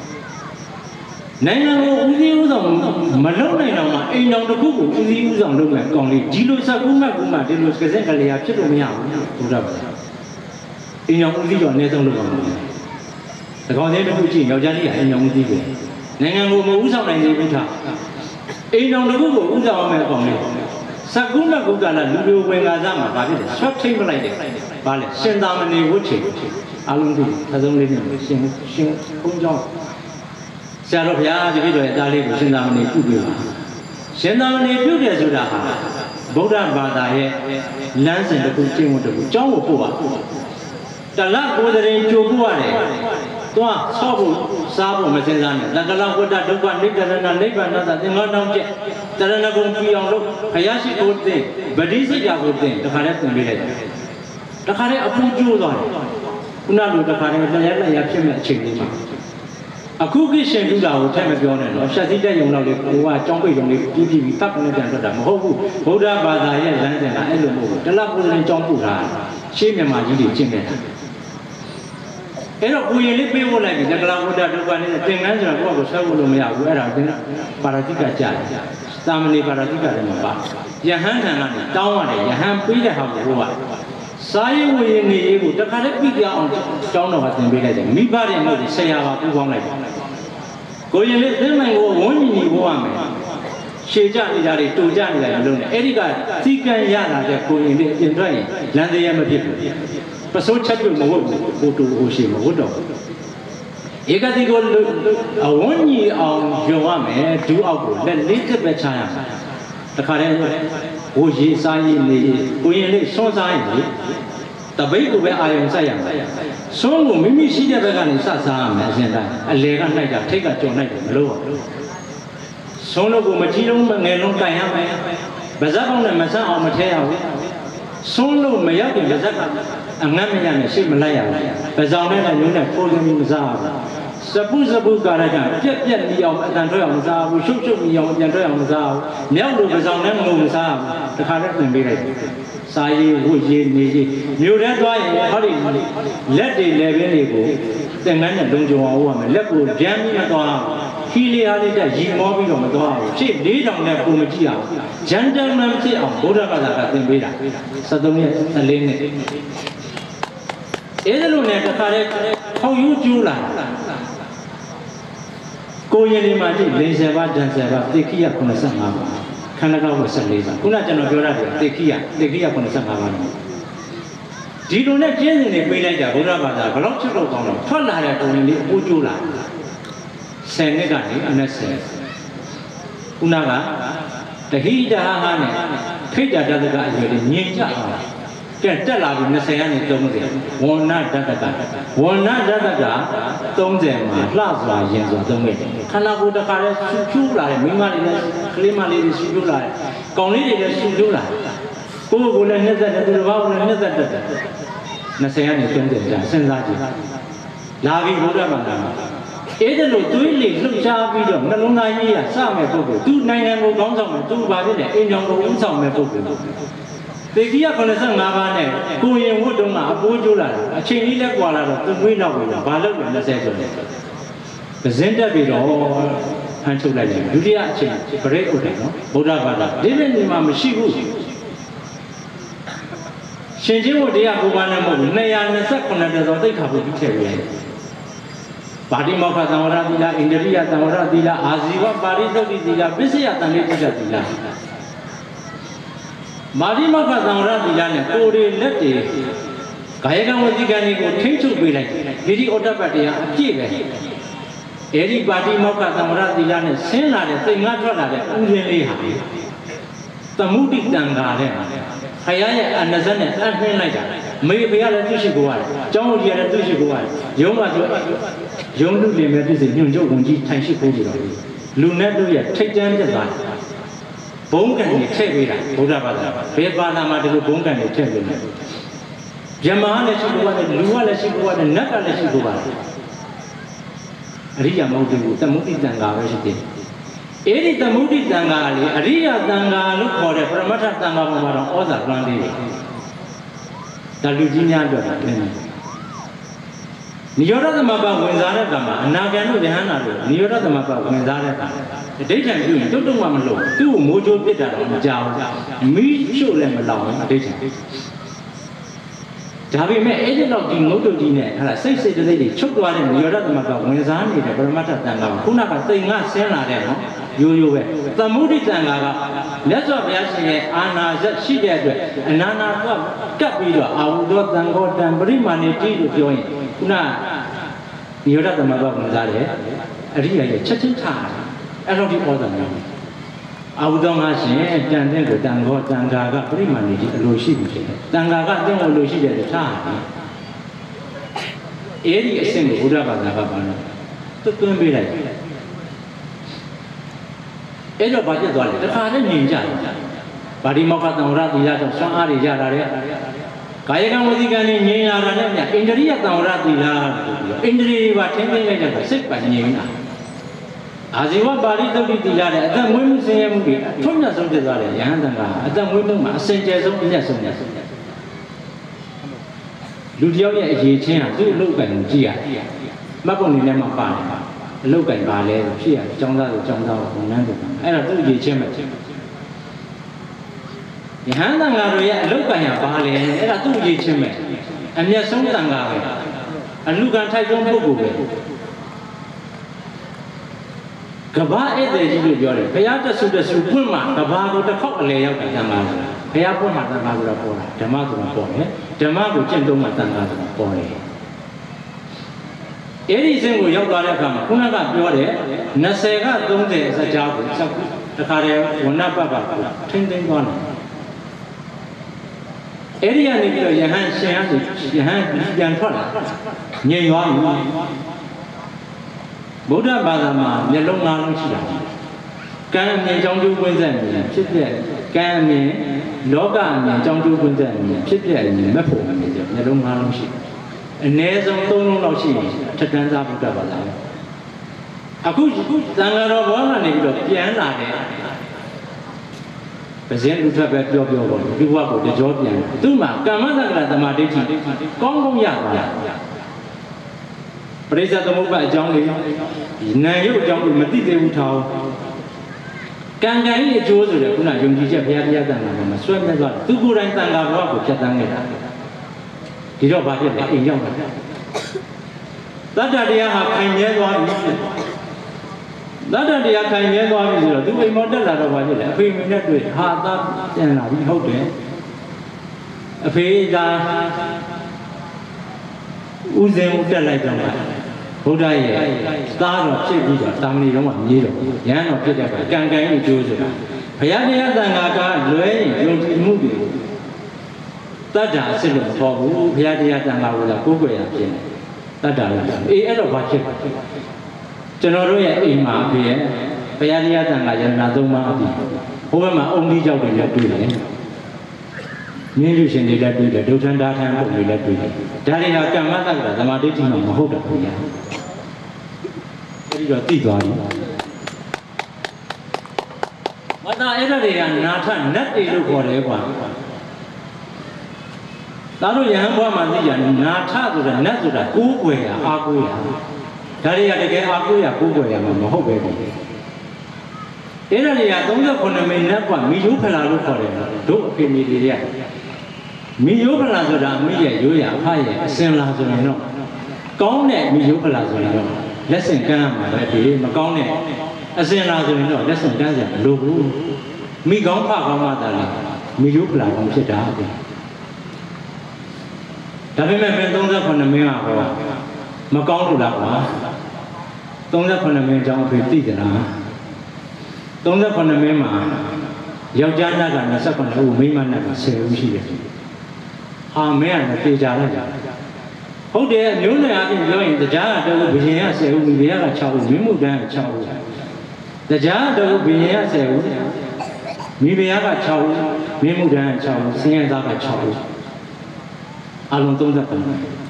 Nanga Uzi Uzam, Malone, ain't on the Google, Uzi Uzam look at Kongli. Gilo Sakuma Guma, Dilos Kazakali, Chitomia, Udavada. In your Uzi or Nathan Lugan. The Condemned Pucci, Yojali, and young Uzi. Nanga Uzam and Zivita. Ain't on the Google, Uzam and Kongli. Sakuna Gugala, Lulu Wengazama, but it is short table like it. Vale, send down a new witch. Alundu, has only been sing, sing, Punjong. Sarapia, the video at Dali, send down a new Send down a new Zudaha. Boda Bada, Lance and the Putin with the John Pua. The last water in Jobuare. Tua, Sabu, Sabu, Mazana, the Galagoda, the one later than a labor, another thing not down yet. The Ranagon Pion, Hayashi good thing, but this is a good thing, the Haret and Village. The Hare Apu Julan, Unalu, the Hare, the Yakim, Chilima. A cookie Shendula, who time of Yonan, or Shazita Yonali, who are jumping on the T V, Tapan and Hobu, Hoda Bada, Land and Elmo, the Lapu and Jompura, Shimma, Jimmy. Ero kuye le pe wo la ki daga la wada do ba ne tin nan so ko ko sa wo lo ma ya bu ai da tin paratika ja samani paratika le ma ba yahan tan ga ni taw ya ne yahan pi de ha ko wa sa yi wo yin ni yi ko ta kha le pi ya aung taw no ha tin pi lai de mi ba de mo de sa ya ba pu baung lai ko yin le tin mai ko won ni ni bo wa me she ja ni ja de to ja ni la lo ne ai di ka ti kan ya la de ko yin le tin twat yin lan de ya ma phit but so chat you go to Oshi Modo. You got to go a one year on Joame, do out, then little bit China. The current Oshi Sai, we so sign the baby where I am saying. So, Mimi see the vegan Sasa, as in a leg and night, take a to night lower. So no go Machino, Manelon Kayama, Bazabon and Massa or Mateo. Solo Mayaki, a Namian, Shimalaya, Bazana, and Yuna, Folding Mazar. Suppose the book got a jet yet me on Andrea Mazar, we should me on Andrea Mazar, Nello Bazana Mazar, the Harrison and Billy. Sai, Wuji, Niji, you that why, hurry, let the Levin go, the man that don't do a woman, let go, Jamie Madonna. He lay that he mobbing on the door. She did on that Pumagia. Gentlemen, say, of Buddha in Veda. Suddenly, a lane. Edelune, the correct, how you do like? Go in my deep, Lazava, Jansava, the Kia Kunasama. Canada was a laser. Kunajano, the Kia, the Kia Kunasama. Did you not generally be like a Buddha, but a lot of them, Tola, only Ujula. Senegani and a sense. Unaga, the Hida Hane, Pida Dadaga, Ninja. Can't tell us in the Sayani Tongue, one night Dadaga, one night Dadaga, Tongue, Plaza, Jens of the Way. Kanabu the Kare, Sujula, Mimali, Klimali, Sujula, Conley, Sujula. Who will another another Nasayani Tongue, Senzaji. Lavi Buddha. Either no doing look sharp video, no longer some people, two nine and go on, two body, in your own some people. The Gia Connection Navane, going in Woodoma, Bujula, a chain like water to win out with a ballad and a second. The Zenda video and to let you, Julia change, correct, Buddha Bada, didn't you, Mamma Shibu? Changing what they are going on, Nayan and second, and the other couple of ပါတိမောက္ခသံဝရသီလဣန္ဒြိယသံဝရသီလအာဇီဝပါရိသုတ်တိသီလပစ္စယတန်လေးတိတ္တသီလပါတိမောက္ခသံဝရသီလနဲ့ကိုယ်တွေလက်တွေကာယကံဝစီကံတွေကိုထိမ့်ချုပ်ပေးလိုက်ဒီဒီဩတ္တပတ္တရားအပြည့်ပဲအဲဒီပါတိမောက္ခသံဝရသီလနဲ့ဆင်းလာတဲ့သိငါထွက်လာတဲ့ဥစဉ်လေးဟာသမုဒိတံဃာတဲ့ခရရဲ့အနဇတ်နဲ့အနှင်းလိုက်တာမေဖေရလည်းသူရှိကိုရတယ်ကျောင်းကြီးလည်းသူရှိကိုရတယ်ရုံးမှာဆိုရုံးလူလင်မဲ့ပြည်စီညွန့်ကျုပ်ဝင်ကြီးထိုင်ရှိခိုးကြတော့လူနဲ့တို့ရဲ့ထိတ်တန်းပြသွားဘုံကံတွေထည့်ပေးတာဗုဒ္ဓဘာသာဘယ်ဘာသာမှာဒီလိုဘုံကံတွေထည့်ပေးလဲယမဟာလည်းရှိကိုရတယ်လူကလည်းရှိကိုရတယ်နတ်ကလည်းရှိကိုရတယ်အရိယာမဟုတ်ဘူးသမုဒိတံဃာပဲရှိတယ်အဲ့ဒီသမုဒိတံဃာလေအရိယာတံဃာလို့ခေါ်တဲ့ပရမတ္ထတံဃာပေါ်မှာတော့ဩဇာလွှမ်းသေးတယ်ဒါလူကြီးများအတွက်လည်းနိရောဓသမပဝင်စားတဲ့ကံမှာအနာဂံတို့ယဟန္တာတို့နိရောဓသမပဝင်စားတဲ့ကံအဋ္ဌံပြုရင်တုတ်တုံမှမလို့သူ့ကိုမိုးချိုးပြစ်တာတော့မကြောက်ဘူးမီးရှို့လည်းမလောက်ဘူးအဋ္ဌံဒါပေမဲ့အဲ့ဒီတော့ဒီငုတ်တုတ်ကြီးနဲ့ဟာစိတ်စိတ်တိတ်တွေချုပ်သွားတဲ့နိရောဓသမပဝင်စားနေတဲ့ပရမတ္ထတန်ခါခုနကတိမ်ငါဆင်းလာတဲ့နော်ရိုးရိုးပဲသမုဒိတန်ခါကမြတ်စွာဘုရားရှင်ရဲ့အာနာဇက်ရှိတဲ့အတွက်အနာနာကကပ်ပြီးတော့အာဝုသောတန်ခောတံပရိမာဏိတိလို့ပြောရင်ခုနနိရောဓသမပဝင်စားတယ်အရိယာရဲ့ချက်ချင်းထားအဲ့တော့ဒီဩဇာမျိုးအာဝုသောငါရှင်တန်တဲ့ကိုတန်ခောတန်ခါကပရိမာဏိတိအလိုရှိပြီဖြစ်တယ်တန်ခါကတင့်ကိုလိုရှိတယ်လို့ထားတယ်အဲ့ဒီအဆင့်ကိုဘုရားဘာသာကပါတော့သွတ်သွင်းပေးလိုက်အဲ့တော့ဘာဖြစ်သွားလဲတခါနဲ့ညင်ကြတယ်ပါတိမောက္ခသံဝရသီလကြောင့်ဆွမ်းအားတွေရလာတဲ့ကာယကံဝစီကံတွေငြိမ်လာတာနဲ့မြတ်ဣန္ဒြိယသံဝရသီလလို့ပြောဣန္ဒြေပါထင်းထင်းလိုက်တဲ့စိတ်ပါငြိမ်လာအာဇီဝပါရိသုတ်တိသီလနဲ့အသက်မွေးမှုဆင်းရဲမှုတွေအထွတ်မြတ်ဆုံးဖြစ်သွားတယ်ယဟန်တန်ကအသက်မွေးမှုမှာအစင်ကြယ်ဆုံးအမြတ်ဆုံးမြတ်ဆုံးလူတယောက်ရဲ့အရေးချင်းဟာသူ့အလုပ်ကံကိုကြည့်ရတယ်မှတ်ပုံနေနဲ့မှပါတယ်အလုတ်ကင်ပါလဲဆိုဖြစ်ရတယ်ကျောင်းသားဆိုကျောင်းသားကိုဝန်ထမ်းဆိုအဲ့တော့သူ့ရည်ချင်းပဲယဟန်တန်ဃာတို့ရဲ့အလုတ်ကင်ကပါလဲအဲ့ဒါသူ့ရည်ချင်းပဲအမျက်ဆုံးတန်ဃာပဲအလူကံထိုက်ဆုံးပုဂ္ဂိုလ်ပဲကဘာဧည့်သည်ကြီးလို့ပြောတယ်ဘုရားတဆူတဆူဖွင့်မှာကဘာကိုတစ်ခေါက်အလဲရောက်တယ်တန်ဃာဆိုတာဘုရားဖွင့်မှာတန်ဃာဆိုတာပေါ်တာဓမ္မဆိုတာပေါ်တယ်ဓမ္မကိုကျင့်သုံးမှာတန်ဃာဆိုတာပေါ်တယ်အဲ့ဒီအစဉ်ကိုရောက်သွားတဲ့အခါမှာခုနကပြောတယ်နှစ်ဆယ်ကသုံးဆယ်အစကြောင်းကိုစက်တခါတည်းဝဏ္ဏပပကိုထိမ့်သိမ်းသွားတယ်အဲ့ဒီကနေပြီးတော့ယဟန်ရှင်ဟန်ယဟန်ပြန်ထွက်လာငြိမ်သွားပြီဗုဒ္ဓဘာသာမှာမျက်လုံး၅လုံးရှိတာကံအမြင်ကြောင်းကျိုးကွင်းဆက်မြင်ဖြစ်တဲ့ကံအမြင်လောကအမြင်ကြောင်းကျိုးကွင်းဆက်မြင်ဖြစ်တဲ့အမြင်မဲ့ဖို့အမြင်မျက်လုံး၅လုံးရှိတယ်အနည်းဆုံးသုံးလုံးလောက်ရှိရင်ထက်တန်းစားဗုဒ္ဓဘာသာအခုသံဃာတော်ဘောကနေပြီးတော့ပြန်လာတယ်ပဇင်းလူထွက်ပဲပြောပြောပေါ့ဒီဘဝကိုကြောပြန်သူ့မှာကမ္မသက္ကရာသမာဓိဋ္ဌိကောင်းကောင်းရသွားပရိစ္ဆေသမုပ္ပါအကြောင်းလေးနာယုတ်အကြောင်းကိုမသိသေးဘူးထားကံကံကြီးအကျိုးဆိုတယ်ခုနယုံကြည်ချက်ဘုရားတရားတန်ခါမှာဆွဲမြဲသွားသူကိုယ်တိုင်တန်ခါဘဝကိုဖြတ်တန်းခဲ့တာဒီတော့ဘာဖြစ်လဲအိမ်ရောက်တာတတ္တတရားဟာခိုင်မြဲသွားပြီတတ္တတရားခိုင်မြဲသွားပြီဆိုတော့သူအိမ်မောတက်လာတော့ဘာဖြစ်လဲအဖေမိနဲ့တွေ့ဟာသားပြန်လာပြီဟုတ်တယ်အဖေကဥစဉ်ဦးတက်လိုက်တော့ဗုဒ္ဓရဲ့သားတော်ဖြစ်ပြီးတော့တာမဏေတော်မှာမြေးတော့ရဟန်းတော်ဖြစ်တဲ့ကကံကံကြီးကျိုးဆိုတာဘုရားတရားသံဃာကလွဲရင်ယုံကြည်မှုတွေတတ္တာအစ်လို့မပေါ်ဘူးဘုရားတရားတန်ခါကကိုးကွယ်ရဖြစ်နေတတ္တာလည်းအေးအဲ့တော့ဘာဖြစ်ကျွန်တော်တို့ရဲ့အိမ်မှာအဖေရဲ့ဘုရားတရားတန်ခါယန္တာသုံးပါးအပြီးဟိုဘက်မှာအုံကြီးကြောက်တွေလည်းတွေ့တယ်မြင်းလူရှင်တွေလည်းတွေ့တယ်ဒုဋ္ဌန္တာထံပုံတွေလည်းတွေ့တယ်ဒါတွေဟာကမ္မတ္တကသမာဓိဋ္ဌိမှမဟုတ်တာဘူးညာအဲ့ဒီတော့သိသွားပြီမတအဲ့ဒါတွေကနာထနတ်တွေလို့ခေါ်တယ်ကွာဒါတို့ယဟန်ဘွားမှာသိကြနာထဆိုတာနတ်ဆိုတာကိုးကွယ်ရအားကိုးရဒါတွေကတကယ်အားကိုးရကိုးကွယ်ရမှာမဟုတ်ပဲဘူးအဲ့ဒါတွေကသုံးဆယ်ခုနှစ်မိနစ်ကမီယိုးဖလာလို့ခေါ်တယ်တို့အဖေမိတွေကမီယိုးဖလာဆိုတာအမိရဲ့ရိုးရအဖရဲ့အစင်လာဆိုရင်တော့ကောင်းတဲ့မီယိုးဖလာဆိုရင်တော့ lesson ကမ်းမှာပဲဒီမကောင်းတဲ့အစင်လာဆိုရင်တော့ lesson ကမ်းစရာမလိုဘူးမိကောင်းဖကောင်းမှသာလေမိရုပ်လာကောင်းဖြစ်တာပဲဒါပေမဲ့မင်းthirty-sevenမင်းကဟောမကောင်းလို့လားကွာthirty-sevenမင်းအကြောင်းအဖေသိကြလားthirty-sevenမင်းမှာယောက်ျားနတ်ကtwenty-sevenဦးမိန်းမနတ်ကtenဦးရှိတယ်ဟာမင်းကလည်းတေချာလိုက်တာဟုတ်တယ်မျိုးနွယ်အပြင်ပြောရင်တရားကတကူဘုရင်ကtenဦးမိဖုရားကsixဦးမိမှုတန်းကsixဦးတရားကတကူဘုရင်ကtenဦးမိဖုရားကsixဦးမိမှုတန်းကsixဦးဆင်းရဲသားကsixဦးအလုံးthirty-seven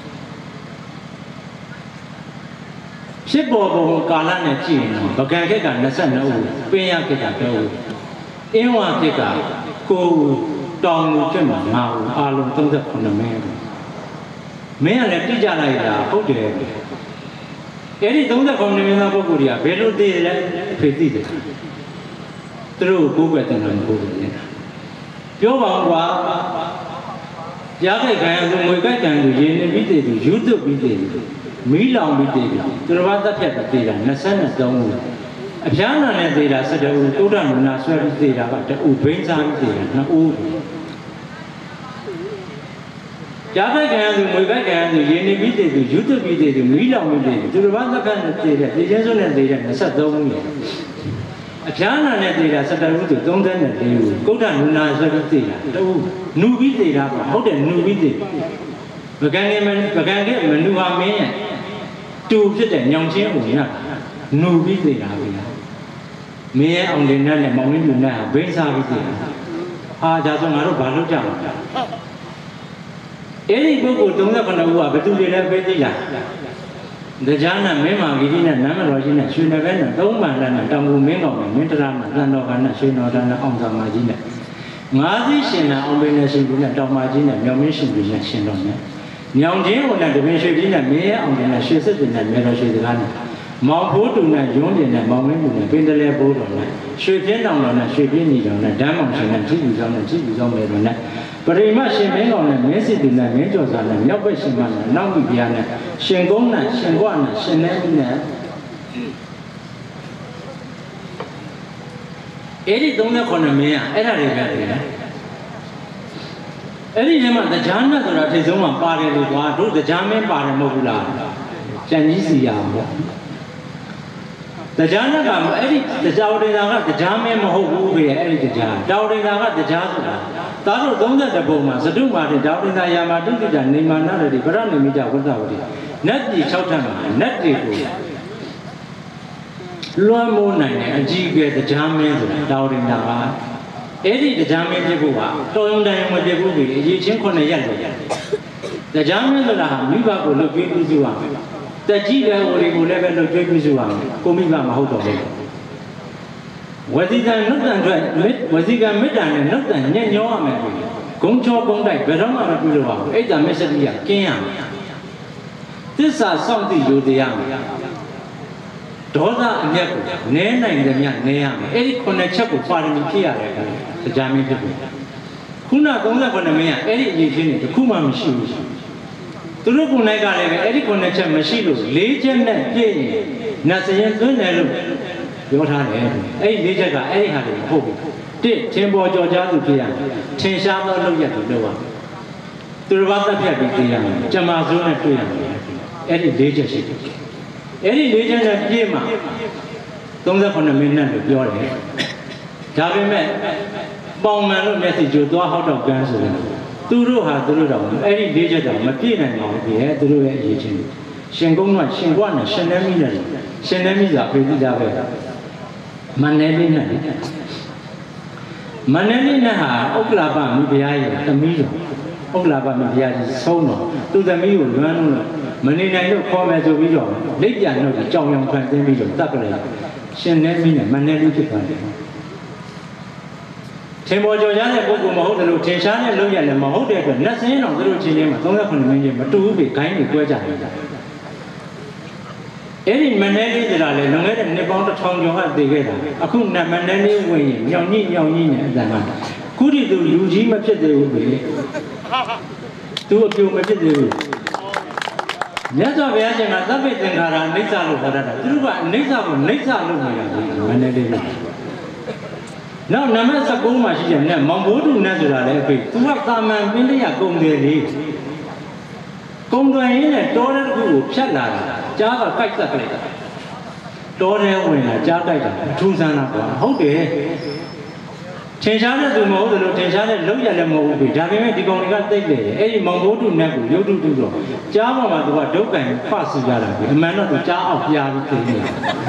ဖြစ်ပေါ်ပုံကာလနဲ့ကြည့်ရင်ဗကံခေတ်ကtwenty-twoဦးပင်ရခေတ်ကtwoဦးအင်းဝါခေတ်ကnineဦးတောင်လူဖြစ်မှာfiveဦးအလုံးthirty-sevenမင်းမင်းကလည်းတိကျလိုက်တာဟုတ်တယ်အဲ့ဒီthirty-sevenမင်းသားပုဂ္ဂိုလ်တွေကဘယ်လိုသိလဲဖေသိတယ်သူတို့ကိုကိုယ်ပဲတင်တယ်ကိုယ်ပဲနေတာပြောပါဦးကွာရားခိုက်ခံရသူငွေကြိုက်တန်သူရင်းနေပြီးတည်သူယူသွတ်ပြီးတည်သူမီးလောင်ပြီးတည်သူသူတော်ဘာသက်ဖြတ်ပြီးတည်တာtwenty-threeဦးအပြားနာနဲ့တည်တာsevenဦးသုဒ္ဓနုနာဆွဲပြီးတည်တာကtwoဦးဘိန်းစားပြီးတည်တာtwoဦးကြားခိုက်ခံရသူငွေကြိုက်ခံရသူရင်းနေပြီးတည်သူယူသွတ်ပြီးတည်သူမီးလောင်ပြီးတည်သူသူတော်ဘာသက်ဖြတ်နဲ့တည်တဲ့တည်ချင်းစွန်းနဲ့တည်တဲ့twenty-threeဦးအပြားနာနဲ့တည်တာsevenဦးဆိုthirty-fourဦးကုဋ္ဌနုနာဆွဲပြီးတည်တာtwoဦးနုပြီးတည်တာပေါ့ဟုတ်တယ်နုပြီးတည်ဗကံနေဗကံကမနုဟာမင်းရဲ့တူဖြစ်တဲ့ညောင်ချင်းဦးနာနုပြီးတည်တာပဲမင်းရဲ့အောင်တင်နဲ့မောင်မင်းလူနဲ့ဘိန်းစားပြီးတည်တာအာဒါဆိုငါတို့ဘာလုပ်ကြမလဲအဲ့ဒီပုဂ္ဂိုလ်thirty-sevenဦးကဘယ်သူတွေလဲပဲသိလားတရားနဲ့မင်းမာဂီကြီးနဲ့နမ်းမတော်ကြီးနဲ့ရွှေနယ်ဘဲနဲ့သုံးပန်နဲ့တောင်ကူမင်းကောင်နဲ့မင်းတရာနဲ့တန်တော်ကနဲ့ရွှေတော်တန်းနဲ့အောင်သာမာကြီးနဲ့ငါးစီးရှင်နဲ့အောင်ပင်နဲ့ရှင်ကြီးနဲ့တောင်မာကြီးနဲ့မြောင်မင်းရှင်ကြီးနဲ့ရှင်တော်နဲ့ညောင်ချင်းကိုနဲ့တပင်ရွှေကြီးနဲ့မင်းရဲ့အောင်ပင်နဲ့ရွှေစစ်တင်နဲ့မြေတော်ရွှေစကားနဲ့မောင်ဖိုးတူနဲ့ရုံးတင်နဲ့မောင်မင်းတူနဲ့ပင်တလဲဘိုးတော်နဲ့ရွှေပြင်းတောင်တော်နဲ့ရွှေပြင်းညီတော်နဲ့ဓမ်းမောင်ရှင်နဲ့ကြည်လူဆောင်နဲ့ကြည်လူဆောင်မယ်တော်နဲ့ပရိမရှင်မင်းကောင်နဲ့မင်းစစ်တူနဲ့မင်းကျော်စာနဲ့မြောက်ဘက်ရှင်မနဲ့နောက်မိဖုရားနဲ့ရှင်ကုန်းနဲ့ရှင်ကွနဲ့ရှင်နေမိနဲ့အဲ့ဒီthirty-sevenမင်းอ่ะအဲ့ဒါတွေပဲလေအဲ့ဒီထဲမှာတရားနဲ့ဆိုတာထိတ်ဆုံးမှာပါတယ်လို့ကွာတို့တရားမင်းပါတယ်မဟုတ်ဘူးလားကျန်ကြီးစီရအောင်ပေါ့တရားနဲ့ကအဲ့ဒီတရားဒေတာကတရားမင်းမဟုတ်ဘူးပဲအဲ့ဒီတရားတောဒေတာကတရားဆိုတာဒါတို့thirty-oneပုံမှာသတုမာတိတောဒေတာယာမတုတိတနေမာနရတိပရဏိမိတဝတ္တဝတိနတ်ပြည်၆ထပ်မှာနတ်တွေကိုလွှမ်းမိုးနိုင်တဲ့အကြီးအကဲတရားမင်းဆိုတာတောဒေတာကအဲ့ဒီတရားမင်းဖြစ်ဖို့ကတော်ရုံတန်ရုံမဖြစ်ဘူးပြီအရေးချင်းခုနှစ်ရက်လို့ရတယ်တရားမင်းဆိုတာဟာမိဘကိုလှုပ်ပြီးပြုစုရမယ်တကြီးတဲ့ဟိုတွေကိုလည်းပဲလှုပ်ပြီးပြုစုရမယ်ကိုမိဘမဟုတ်တော့ဘူးဝစီကံနှုတ်တန်အတွက်ဝစီကံမေတ္တာနဲ့နှုတ်တန်ညံ့ညောရမယ်ပြီဂုံချောဂုံတိုက်ဘယ်တော့မှမပြုလို့ပါဘူးအဲ့ဒါမစ္စတိကကင်းရမယ်သစ္စာစောင့်သိယူတရားမယ်ဒေါသအမျက်ကိုနည်းနိုင်တယ်မြနည်းရမယ်အဲ့ဒီခုနှစ်ချက်ကိုပါရမီဖြစ်ရတယ်တရားမင်းဖြစ်ပြီခုနthirty-sevenမင်းကအဲ့ဒီအရေးချင်းတွေတခုမှမရှိဘူးသူတို့ကိုယ်နိုင်ကလည်းပဲအဲ့ဒီခုနှစ်ချက်မရှိလို့၄ချက်နဲ့ပြည့်ရင်နတ်စရင်သွင်းတယ်လို့ပြောထားတယ်အဲ့ဒီ၄ချက်ကအဲ့ဒီဟာတွေဟုတ်ပြီတစ်ထင်ပေါ်ကြော်ကြားသူဖြစ်ရမယ်ထင်ရှားသောလုပ်ရက်တွေလုပ်ရမယ်သူတို့ဘာသက်ဖြတ်ပြီးသိရမယ်ကြမှားစိုးနဲ့တွေ့ရမယ်အဲ့ဒီ၄ချက်ရှိတယ်အဲ့ဒီ၄ချက်နဲ့ပြည့်မှာthirty-sevenမိနစ်လို့ပြောတယ်ဒါပေမဲ့ပေါင်မှန်လို့မျက်စိကြိုသွားဟောက်တော့ကန်းဆိုရင်သူတို့ဟာသူတို့တော့အဲ့ဒီ၄ချက်တော့မပြည့်နိုင်ပါဘူးပြည့်သူတို့ရဲ့အရေးချင်းရှင်ကုန်းကရှင်ကွနဲ့ရှင်နေမိနဲ့ရှင်နေမိစာပြေးကြပဲမန္တလေးနဲ့မန္တလေးနဲ့ဟာဥက္ကလာပမိဖုရားရဲ့သမီးတော်ဥက္ကလာပမိဖုရားကြီးဆုံးတော့သူသမီးကိုလွမ်းလို့မနေနိုင်လို့ခေါ်မယ်ဆိုပြီးတော့လက်ပြန်တော့ကြောင်ရောင်ဖန်ဆင်းပြီးတော့တတ်ကြလိုက်ရှင်နေမိနဲ့မန္တလေးဖြစ်သွားတယ်ထင်ပေါ်ကျော်ကြားတဲ့ပုဂ္ဂိုလ်မဟုတ်တယ်လို့ထင်ရှားတဲ့လုပ်ရလည်းမဟုတ်တဲ့အတွက်လက်စင်းတော်သူတို့ချင်းချင်းမှာthirty-sevenမင်းချင်းမတူဘူးပဲဂိုင်းတွေကွဲကြတယ်အဲ့ဒီမန္တလေးဆိုတာလေလွန်ခဲ့တဲ့နှစ်ပေါင်းတစ်ထောင်ကျော်ကတည်ခဲ့တာအခုနမန္တလေးဝင်ရင်ညောင်ညိညောင်ညိနဲ့အတန်ကခုတည်းသူလူကြီးမဖြစ်သေးဘူးပဲသူအပြိုမဖြစ်သေးဘူးမြတ်စွာဘုရားရှင်ကသဗ္ဗေသင်္ခါရအိဋ္ဌလို့ခေါ်တတ်တာသူတို့ကအနိစ္စကိုအိဋ္ဌလို့နေတာမန္တလေးလို့နောက်နံပါတ်၁၉မှာရှိတယ်နဲ့မောင်ဘိုးတူနဲ့ဆိုတာလည်းအဖေသူကသာမန်ပင်လျာကုံတယ်လေကုံတယ်ရင်းနဲ့တောတဲ့တစ်ခုကိုဖြတ်လာတာကြားကကိုက်သက်လိုက်တာတောထဲဝင်လာကြားကိုက်တာအထူးဆန်းတာကွာဟုတ်တယ်ထင်ရှားတဲ့သူမဟုတ်သလိုထင်ရှားတဲ့လုံးရလည်းမဟုတ်ဘူးဒါပေမဲ့ဒီကောင်တွေကသိတယ်အဲ့ဒီမောင်ဘိုးတူနဲ့ကိုရုပ်တုတုတော့ကြားပေါ်မှာသူကဒုက္ခံဖတ်စီကြတာပဲအမှန်တော့သူကြားအောင်ပြားပြီးသိနေတာ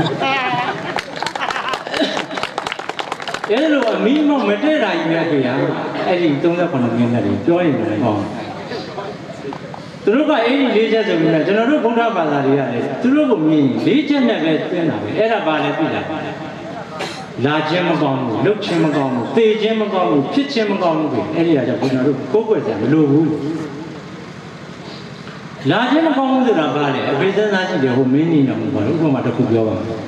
အဲ့လိုအမီးမမတည့်တာကြီးပဲခင်ဗျာအဲ့ဒီ၃၇မိနစ်နဲ့ပြောရင်လည်းဟောသူတို့ကအဲ့ဒီ၄ချက်ဆိုပြီးတော့ကျွန်တော်တို့ဗုဒ္ဓဘာသာတွေရတယ်သူတို့ကိုမြင်၄ချက်နဲ့ပဲသင်တာပဲအဲ့ဒါပါလဲပြီလားလာခြင်းမကောင်းဘူးလှုပ်ခြင်းမကောင်းဘူးသေခြင်းမကောင်းဘူးဖြစ်ခြင်းမကောင်းဘူးပဲအဲ့ဒီအကြောင်းဘုရားတို့ကိုးကွယ်ကြမလို့ဘူးလာခြင်းမကောင်းဘူးဆိုတာဘာလဲအပိစစားကြည့်တယ်ဟိုမင်းနေတော့ဘာလို့ဥပမာတစ်ခုပြောပါမယ်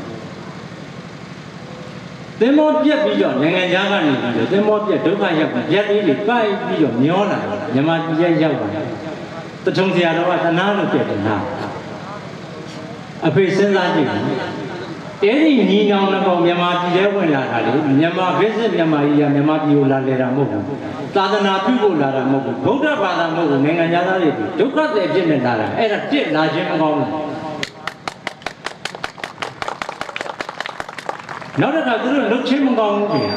သင်္ဘောပြက်ပြီးတော့နိုင်ငံခြားကနေပြီးတော့သင်္ဘောပြက်ဒုက္ခရောက်ပြီးရက်သေးလေးပိုက်ပြီးတော့မျောလာတယ်မြန်မာပြည်ရဲ့ရောက်ပါတယ်တထုံဆရာတော်ကတနာလို့ပြက်တနာအဖေစဉ်းစားကြည့်အဲ့ဒီညီနောင်ကောင်မြန်မာပြည်ထဲဝင်လာတာလေမြန်မာဗစ်စစ်မြန်မာကြီးကမြန်မာပြည်ကိုလာလေတာမဟုတ်ဘူးသာသနာပြုဖို့လာတာမဟုတ်ဘူးဗုဒ္ဓဘာသာမဟုတ်ဘူးနိုင်ငံခြားသားတွေဒုက္ခတွေဖြစ်နေလာတာအဲ့ဒါတစ်လာခြင်းမကောင်းဘူးနောက်တစ်ခါသူတို့လှုပ်ချင်းမကောင်းဘူးခင်ဗျာ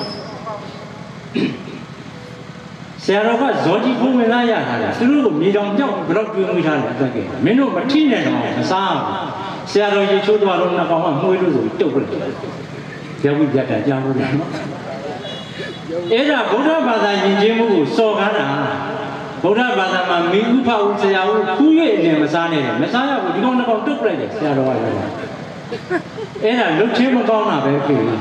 ဆရာတော်ကဇောတိဘုံဝင်လာရတာလေသူတို့ကိုမြေတောင်ကြောက်ဘလောက်တွေးမိထားတယ်အသက်ကမင်းတို့မထိနဲ့တော့မစားဆရာတော်ရေချိုးသွားတော့နှစ်ကောင်ကမှုေးလို့ဆိုတုတ်ပလိုက်ရဝိပြတ်တာကြားလို့နော်အဲ့ဒါဗုဒ္ဓဘာသာယဉ်ကျေးမှုကိုစော်ကားတာဗုဒ္ဓဘာသာမှာမိဥဖဥဆရာဦးခူး၍အနေမစားနဲ့မစားရဘူးဒီကောင်နှစ်ကောင်တုတ်ပလိုက်တယ်ဆရာတော်ကပြောတာအဲ့ဒါလှုပ်ချင်းမကောင်းတာပဲဖြစ်အဲ့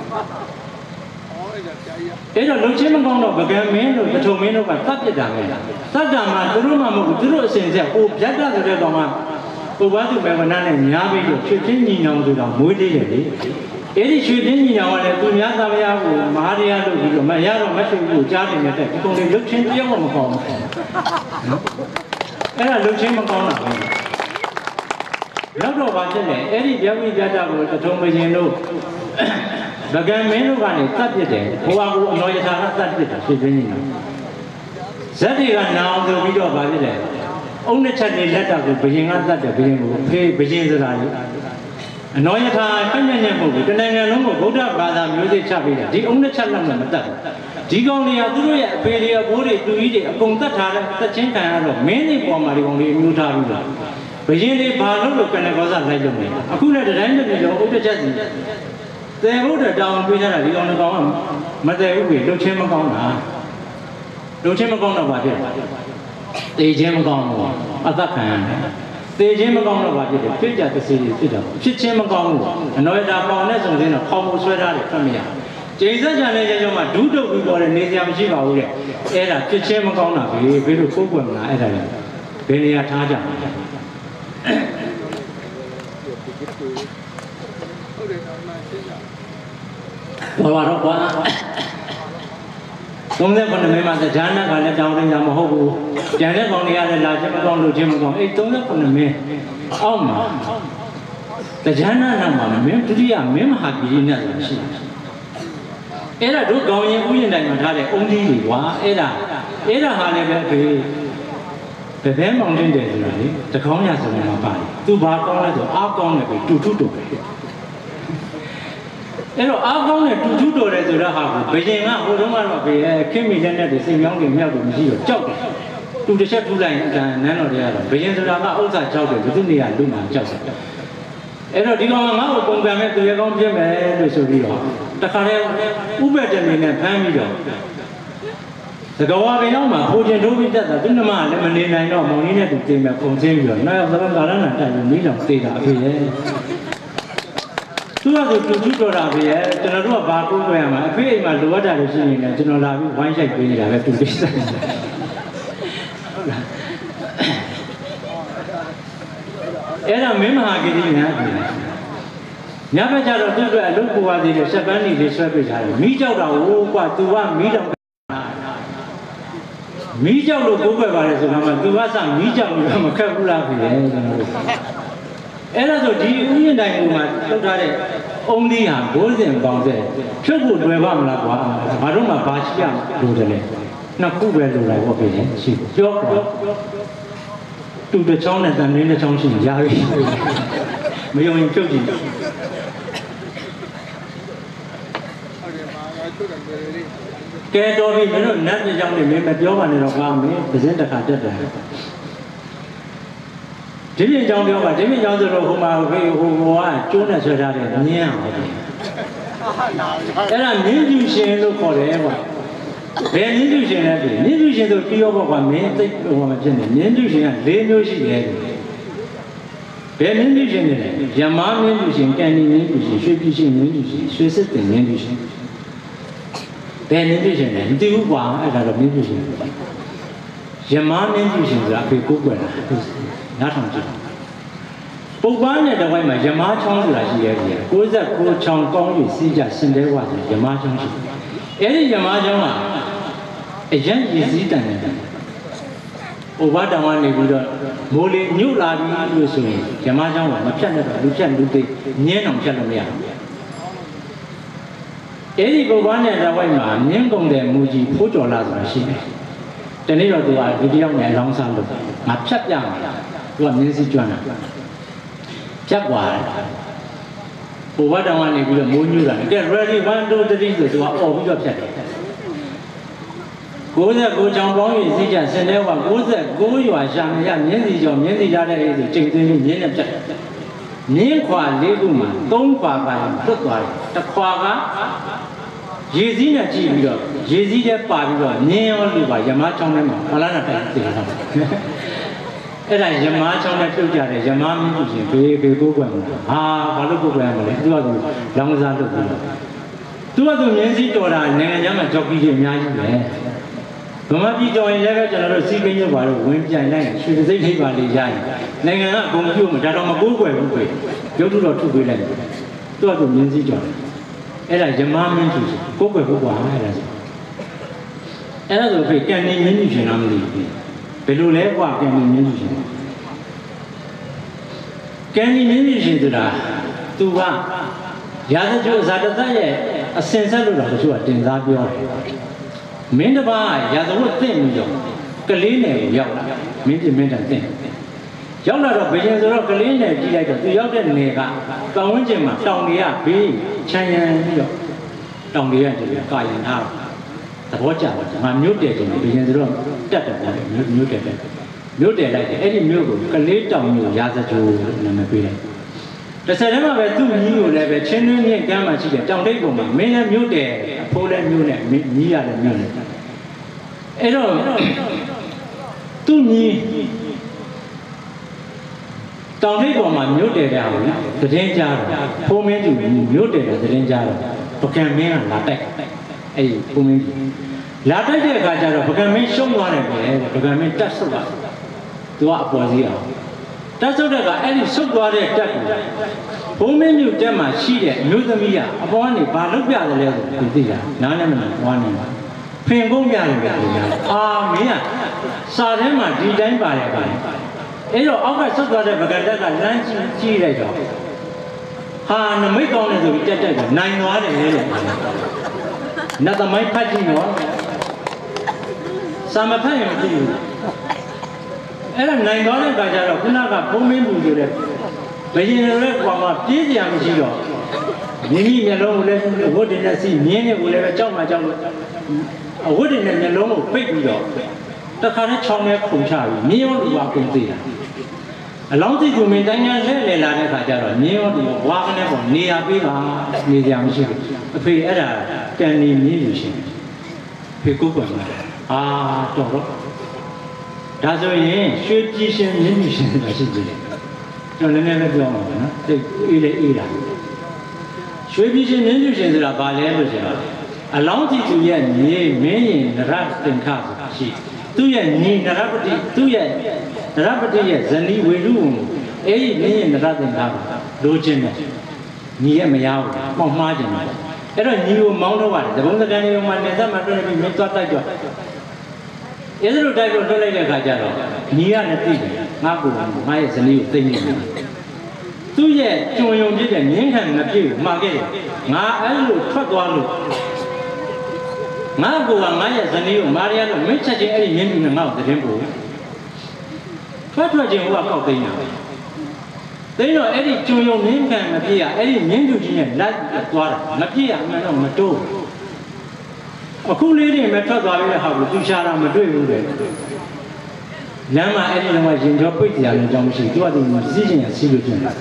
တော့လှုပ်ချင်းမကောင်းတော့ဗကံမင်းတို့ပထုံမင်းတို့ကသတ်ပြစ်တာပဲသတ်တာမှသူတို့မှမဟုတ်ဘူးသူတို့အစဉ်ဆက်ဟိုဗျတ်တဆိုတဲ့ကောင်ကဟိုဘသူပဲဝနာနဲ့များပြီးတော့ချွေချင်းညီနောင်ဆိုတော့မွေးသေးတယ်လေအဲ့ဒီချွေချင်းညီနောင်ကလည်းသူများသားမယားကိုမဟာတရားလုပ်ပြီးတော့မရတော့မချွေဘူးကိုကြားတင်နေတဲ့ဒီကောင်တွေလှုပ်ချင်းတယောက်မှမကောင်းဘူးနော်အဲ့ဒါလှုပ်ချင်းမကောင်းတာပဲနောက်တော့ဗာဖြစ်နေအဲ့ဒီပြောင်းပြီးကြတာကိုတထုံမရင်တို့ဗကံမင်းတို့ကနေတတ်ပြစ်တယ်ဘုရားကအနောယထာကတတ်ပြစ်တာရှင်းပြနေတယ်ဇက်တွေကနာအောင်ဆိုပြီးတော့ဗာဖြစ်တယ်အုံနှစ်ချက်နေလက်တာကိုဘယင်ကတတ်တယ်ဘယင်ကိုဖေးဘယင်ဆိုတာလေအနောယထာပြည့်ညံ့ညံ့ပုံကိုတနိုင်ငံလုံးကိုဗုဒ္ဓဘာသာမျိုးစိချပေးတယ်ဒီအုံနှစ်ချက်လောက်နဲ့မတတ်ဘူးဒီကောင်တွေကသူတို့ရဲ့အဖေတွေအဘိုးတွေတူကြီးတွေအကုန်တတ်ထားတဲ့သက်ချင်းခံရတော့မင်းတွေပေါ်မှာဒီကောင်တွေအမျိုးထားပြီးတော့ဘယင်တွေဘာလို့လို့ကနေကောစားလိုက်လို့လဲအခုလည်းတိုင်းတစ်မျိုးဥဒ္ဒချက်စီသေဘုဒ္ဓတောင်းပေးထားတာဒီကောင်ကောင်ကမတည့်ဘူးပြီလှုပ်ချင်းမကောင်းတာလှုပ်ချင်းမကောင်းတော့ဘာဖြစ်သေချင်းမကောင်းဘူးအသက်ခံရတယ်သေချင်းမကောင်းတော့ဘာဖြစ်လဲပြည့်ကြတစ်စီတွေဖြစ်တော့ဖြစ်ချင်းမကောင်းဘူးအနောယတာပေါင်နဲ့ဆိုရင်တော့ခေါင်းကိုဆွဲထားတယ်ဖတ်မရကျိန်ဆက်ကြတဲ့ကြောင့်မှဒုတုတ်ပြီးပေါ်တယ်နေစရာမရှိပါဘူးတဲ့အဲ့ဒါဖြစ်ချင်းမကောင်းတာပဲဘယ်လိုကိုယ်ကွယ်မလားအဲ့ဒါလေဘယ်နေရာထားကြမှာဘာလို့ကွာသုံးသက်ခုနှစ်မိနစ်မှာဇာနကလည်းတောင်းတင်တာမဟုတ်ဘူးကြံတဲ့ကောင်တွေကလည်းလာချင်းမကောင်းလို့ချင်းမကောင်းအေးသုံးသက်ခုနှစ်မိနစ်အောက်မှာဇာနနောက်မှာမင်းဒုတိယမင်းမဟာပြည်နဲ့ဆိုရှိတယ်အဲ့ဒါတို့ကောင်းရင်ဥယျာဉ်တိုင်းမှာထားတဲ့အုံးကြီးတွေကွာအဲ့ဒါအဲ့ဒါဟာလည်းပဲအဖေဘယ်ဘဲမောင်တင်တယ်ဆိုတာလေတကောင်းရဆိုရင်တော့ပါတယ်သူဘာကောင်းလဲဆိုအားကောင်းတယ်ပဲတူထုတူပဲအဲ့တော့အားကောင်းတဲ့တူတူတော်တယ်ဆိုတော့ဟာဘယင်ကဟိုတုန်းကတော့ဘယ်ခင်မီလက်နဲ့တွေစိတ်ပြောင်းတွေမြောက်တွေမရှိတော့ကြောက်တယ်တူတစ်ချက်ထူလိုက်အတန်နန်းတော်တွေကတော့ဘယင်ဆိုတာကဥစ္စာကြောက်တယ်ဘယ်သူနေရာလူမှကြောက်တယ်အဲ့တော့ဒီကောင်ကငါ့ကိုပုံကံမဲ့သူရဲကောင်းပြစ်မယ်လို့ဆိုပြီးတော့တခါတည်းဥပ္ပတနေနဲ့ဖမ်းပြီးတော့သကဝါကရောက်မှာဖိုးကျင်ထိုးပြီးတက်တာသူနှမလည်းမနေနိုင်တော့မောင်ကြီးနဲ့သူတင်မဲ့ပုံချင်းပြီးတော့နောက်ရောက်သဘောကာရဏတိုင်ပြီးမိလောင်သေးတာအဖေရဲ့သူကဆိုတူတူတော်တာပဲကျွန်တော်တို့ကဘာကိုးကွယ်ရမှာအဖေအိမ်မှာလိုအပ်တာလို့ရှိရင်လည်းကျွန်တော်လာပြီးဝိုင်းရိုက်ပေးနေတာပဲတူတူဆိုင်ဟုတ်လားအဲ့ဒါမင်းမဟာဂိရိညာပြီညဘက်ကျတော့သူ့အတွက်အလုပ်ကိုပါသေးတယ်ဆက်ပန်းနေလေးဆွဲပေးထားတယ်မိကြောက်တာဟိုကွာ तू ကမိတော့ mí chào lúc cố quay vào đây rồi mà tôi bắt sang mí chào lúc mà khép cũng làm gì đấy ấy là rồi đi uống như này mà tôi ra đây ông đi hàng bố diện bằng thế trước vụ đuổi vào là quá mà lúc mà ba chị em đồ thế này nó cũng về đồ này có phải chỉ trước tôi được trong này tạm nên là trong sinh ra đi mấy ông trước gì cái đó thì mình nói nát như trong này mình biết vào này rồi vào mình phải diễn được cả chất rồi chỉ biết trong điều mà chỉ biết trong rồi hôm mà cái hôm qua chỗ này xảy ra đấy nhẹ cái là những chuyện gì nó có đấy mà về những chuyện gì này thì những chuyện gì tôi tiêu vào mình tích vào mình trên này những chuyện gì này lấy nhiều gì đấy về những chuyện gì này giảm má những chuyện gì cái những chuyện gì suy nghĩ những chuyện gì suy xét những chuyện gì về những chuyện gì này tiêu vào hay là những chuyện gì giảm má những chuyện gì là phải cố gắng nhát thằng chị, bố bà này đâu vậy mà giờ má chồng là gì vậy? Cô giờ cô chồng conอยู่สี่giờ sinh đẻ qua rồi giờ má chồng gì? Ấy giờ má chồng à? Ấy dân gì gì đó này? Bố bà đàng hoàng này bây giờ mua đi nhiều là đi rồi rồi giờ má chồng mà chăn được lúc chăn lúc thì nhẹ nòng chăn được liền. Ấy bố bà này đâu vậy mà những công đề mua gì phụ trợ là gì xí? Cho nên là tôi nói video này long sang được, mà chấp nhận tôi làm những gì chuyện này chấp quả bố bà đàng hoàng này bây giờ muốn như là cái ready one two three rồi tôi bảo ồ bây giờ chấp cố giờ cố trong bóng gì gì chẳng xem nếu mà cố giờ cố vào sang nhà những gì cho những gì ra đây thì trình tự những làm chấp những khoa lý cũng mà tốn khoa và rất là đặc khoa cả gì gì là chỉ được gì gì để bảo được nhiều lưu vào nhà má trong này mà phải là phải tiền không cái này nhà má trong này tiêu trả để nhà má mình cũng chỉ về về cố gắng à phải lúc cố gắng mà đấy tôi là làm ra được tôi là tôi nhận gì tôi là nên nhà mà cho cái gì nhà gì đấy tôi mà đi cho anh cái cho nó được cái như vậy rồi quên chạy này suy nghĩ thấy vào đi chạy nên là cũng chưa mà ra đâu mà cố gắng cũng phải nếu tôi là tôi về này tôi là tôi nhận gì cho cái này nhà má mình chỉ cố gắng cố gắng hay là gì cái đó rồi phải cái này mình như thế nào đi bây giờ lấy qua cái này như thế cái này như thế đó là tu va giá đó chỗ giá đó vậy sinh sản luôn là chỗ tiền giá biểu mình đó ba giá đó nó tiền nhiều cái lý này nhiều lắm mình thì mình đang tiền giống là rồi bây giờ rồi cái lý này chỉ là tôi giáo cái này cả còn vấn đề mà trong đi à bị chạy nhiều trong đi à thì cái gì nào tập hóa chả mà nhớ để thì bây giờ rồi chắc là nhớ nhớ để nhớ để lại thì ấy nhớ của cái lý trong nhiều giá giá chú là mấy cái nàyแต่เสร็จแล้วแบบตู้มีอยู่เลยแบบเช่นนี้แกมาชี้တယ်တောင်တိတ်ပုံမှာမင်းလည်းမျိုးတယ်အဖိုးလည်းမျိုးနဲ့ညီးရတယ်မျိုးနဲ့အဲ့တော့သူညီတောင်တိတ်ပုံမှာမျိုးတယ်တဲ့ဟာကိုသတင်းကြားတယ်ဖိုးမင်းသူမျိုးတယ်တဲ့သတင်းကြားတယ်ပကံမင်းကလာတိုက်အဲ့ဒီဖိုးမင်းလာတိုက်တဲ့အခါကျတော့ပကံမင်းရှုံးသွားတယ်ပဲပကံမင်းတက်ဆုတ်သွားသူကအပေါ်စီးအောင်တက်ဆုတ်တဲ့ကအဲ့ဒီဆုတ်သွားတဲ့တက်ကိုဘုံမင်းမျိုးတက်မှရှိတဲ့အမျိုးသမီးကအပေါ်ကနေဘာလုပ်ပြတယ်လဲဆိုသူသိတာနားလည်းမနာဘွားနေပါဖင်ကုန်းပြတယ်ဗျာအာမင်းကစာထဲမှာဒီတိုင်းပါတယ်ပါအဲ့တော့အောက်ကဆုတ်သွားတဲ့ပကံတက်ကလမ်းကြီးကြီးလိုက်တော့ဟာနမိတ်ကောင်းတယ်ဆိုပြီးတက်တက်ကိုနိုင်သွားတယ်လေလို့နတ်သမိုင်းဖတ်ကြည့်နော်စာမဖတ်ရင်မသိဘူးအဲ့ဒါနိုင်သွားတဲ့အခါကျတော့ခုနကဘုံမင်းလူတွေလည်းဘယင်တွေလည်းကွာမှာပြေးစရာမရှိတော့မိမိမျက်လုံးကိုလည်းဝတ်တင်နဲ့စီမြင်းတွေကိုလည်းပဲကြောက်မှကြောက်လို့အဝတ်တင်နဲ့မျက်လုံးကိုပိတ်ပြီးတော့တခါနဲ့ချောင်းနဲ့ခုန်ချပြီးမြင်းရောလူပါကုန်သေးတာအလောင်းတိကူမင်းတိုင်းကလဲလဲလာတဲ့အခါကျတော့မြင်းရောလူဝါကနေပေါ့နေရပေးပါနေစရာမရှိဘူးအဖေအဲ့ဒါကန်နေမြင်းလူရှင်ဖေကုတ်ကွယ်မှာအာတော်တော့ဒါဆိုရင်ရွှေကြည်ရှင်မြင်းမြရှင်ဆိုတာရှိသေးတယ်ကျွန်တော်လည်းလည်းပြောမှာပဲနော်တိတ်အေးလေအေးတာရွှေကြည်ရှင်မြင်းမြရှင်ဆိုတာဘာလဲလို့ဆိုတော့အလောင်းကြည့်သူရဲ့မြေမင်းရင်နရသင်္ခဆိုတာရှိသူ့ရဲ့ညီနရပတိသူ့ရဲ့နရပတိရဲ့ဇနီးဝေလူဝင်အဲ့ဒီမင်းရင်နရသင်္ခလိုချင်တယ်ညီရဲ့မရဘူးပေါ့မှားချင်တယ်အဲ့တော့ညီကိုမောင်းတော့ပါတယ်သဘုံစကန်လေးမှာနေသက်မှာတွေ့ပြီးမင်းသွားတိုက်တော့အဲ့လိုတိုက်လို့လွှတ်လိုက်တဲ့အခါကျတော့ညီရနဲ့သိတယ်ငါ့ကိုငါရဲ့ဇနီးကိုသိနေတယ်သူ့ရဲ့ကြုံယုံဖြစ်တဲ့ငင်းခံမပြေကိုမှာခဲ့တယ်ငါအဲ့လိုထွက်သွားလို့ငါ့ကိုကငါရဲ့ဇနီးကိုမာရီယာလို့မင်းချက်ချင်းအဲ့ဒီမြင်းပြူနဲ့ငါ့ကိုသတင်းပို့ထွက်ထွက်ချင်းဟိုကကောက်သိနေတာသိတော့အဲ့ဒီကြုံယုံငင်းခံမပြေရအဲ့ဒီမြင်းပြူကြီးနဲ့လိုက်သွားတာမပြေရအမှန်တော့မတိုးအခုလေးတွေမဲ့ထွက်သွားပြီးတဲ့ဟာကိုသူရှာတာမတွေ့ဘူးလေလမ်းမှာအဲ့ဒီတော့ရင်ကျော်ပိတ်ကြတယ်အကြောင်းမရှိသူကသူစီးကျင်ရစီးလို့ကျင်တာ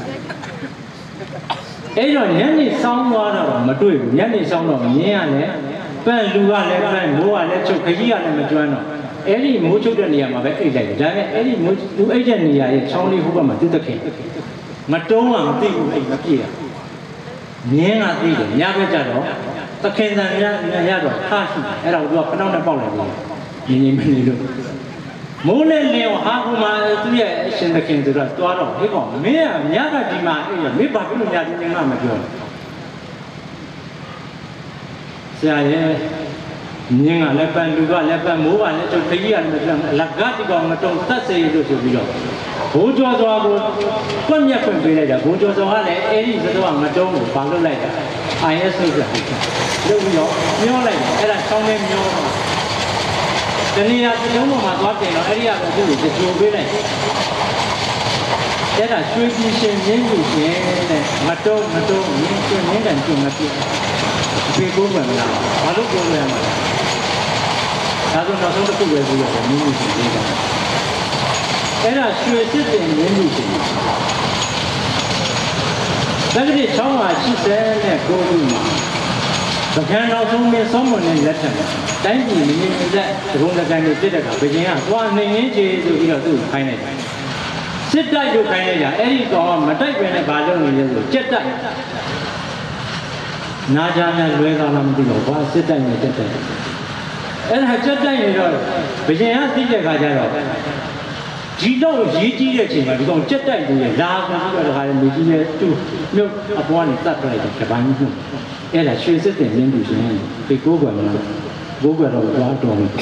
အဲ့တော့ညနေဆောင်းသွားတော့မတွေ့ဘူးညနေဆောင်းတော့မြင်းရတယ်ပန့်လူကလည်းပန့်မိုးကလည်းချုပ်ခကြီးကလည်းမကျွမ်းတော့အဲ့ဒီမိုးချုပ်တဲ့နေရာမှာပဲအိတ်လိုက်တယ်ဒါပေမဲ့အဲ့ဒီမိုးသူအိတ်တဲ့နေရာရဲ့ချောင်းလေးဟိုဘက်မှာသူ့တခင်မတုံးအောင်သိဘူးအိတ်မပြေရမြင်းကသိတယ်ညဘက်ကျတော့သခင်တန်ရရတော့ထားရှိအဲ့တော့သူကဖနှောင်းနဲ့ပေါက်လိုက်တယ်ညီညီမနေလို့မိုးနဲ့လင်းဟာဟိုမှာသူ့ရဲ့အရှင်သခင်ဆိုတော့တွားတော့ဟေးကောင်မင်းကညကဒီမှာအဲ့ရမင်းဘာဖြစ်လို့ညဒီနေ့မှမပြောဆရာရဲ့မြင်းကလည်းပန်လူကလည်းပန်မိုးကလည်းချုပ်ခကြီးကလည်းမပြောအလကားဒီကောင်မတုံသက်စေလို့ဆိုပြီးတော့ဘိုးကျော်စွာကိုကွက်မြက်ဖွင့်ပေးလိုက်တာဘိုးကျော်စွာကလည်းအဲ့ဒီသတော်ကမတုံးကိုဘာလုပ်လိုက်တာ အိုင် အက်စ် ဆိုတာလုပ်ပြီးတော့မျောလိုက်တယ်အဲ့ဒါချောင်းနဲ့မျောတနည်းအားဖြင့်လုံးပေါ်မှာသွားတင်တော့အဲ့ဒီကတော့သူ့ကိုကြိုပေးလိုက်အဲ့ဒါရွှေပြည်ရှင်မြင်းကြီးရှင်တဲ့မတုံးမတုံးမြင်းရှင်မြင်းတန်ကျုံမပြည့်အဖေကိုယ်ကလာဘာလို့ပြောရမှာလဲဒါဆိုနောက်ဆုံးတစ်ခုပဲပြောရတယ်မြင်းကြီးရှင်လေးကအဲ့ဒါရွှေစစ်တင်မြင်းကြီးရှင်တက္ကသိုလ်၆၈၉ခုမှာပကံတော်ဆုံးမင်းစောမွန်နဲ့လက်ထက်တိုင်းပြည်မြင်းမြင်းသက်ဒဂုံတကန်တွေဖြစ်တဲ့ကဘရင်ကသွားနေရင်းချေဆိုပြီးတော့သူ့ကိုခိုင်းလိုက်တယ်စစ်တိုက်ကိုခိုင်းလိုက်တာအဲ့ဒီကောင်ကမတိုက်ပဲနဲ့ဘာလုပ်နေလဲဆိုကြက်တိုက်နာကြနဲ့လွဲသွားလားမသိတော့ဘာစစ်တိုက်နဲ့ကြက်တိုက်အဲ့ဒါကြက်တိုက်နေတော့ဘရင်ကသိတဲ့ခါကျတော့ဒီတော့ရေးကြီးတဲ့အချိန်မှာဒီကောင်ကြက်တိုက်နေလာဆိုပြီးတော့ဒါကလည်းလူကြီးရဲ့သူ့မြို့အပေါ်ကနေတတ်ပြလိုက်တယ်ဗာကြီးကအဲ့ဒါရွှေစစ်တင်မြင်းသူရှင်ဒီကိုးကွယ်မလားကိုးကွယ်တော့သွားတော်တယ်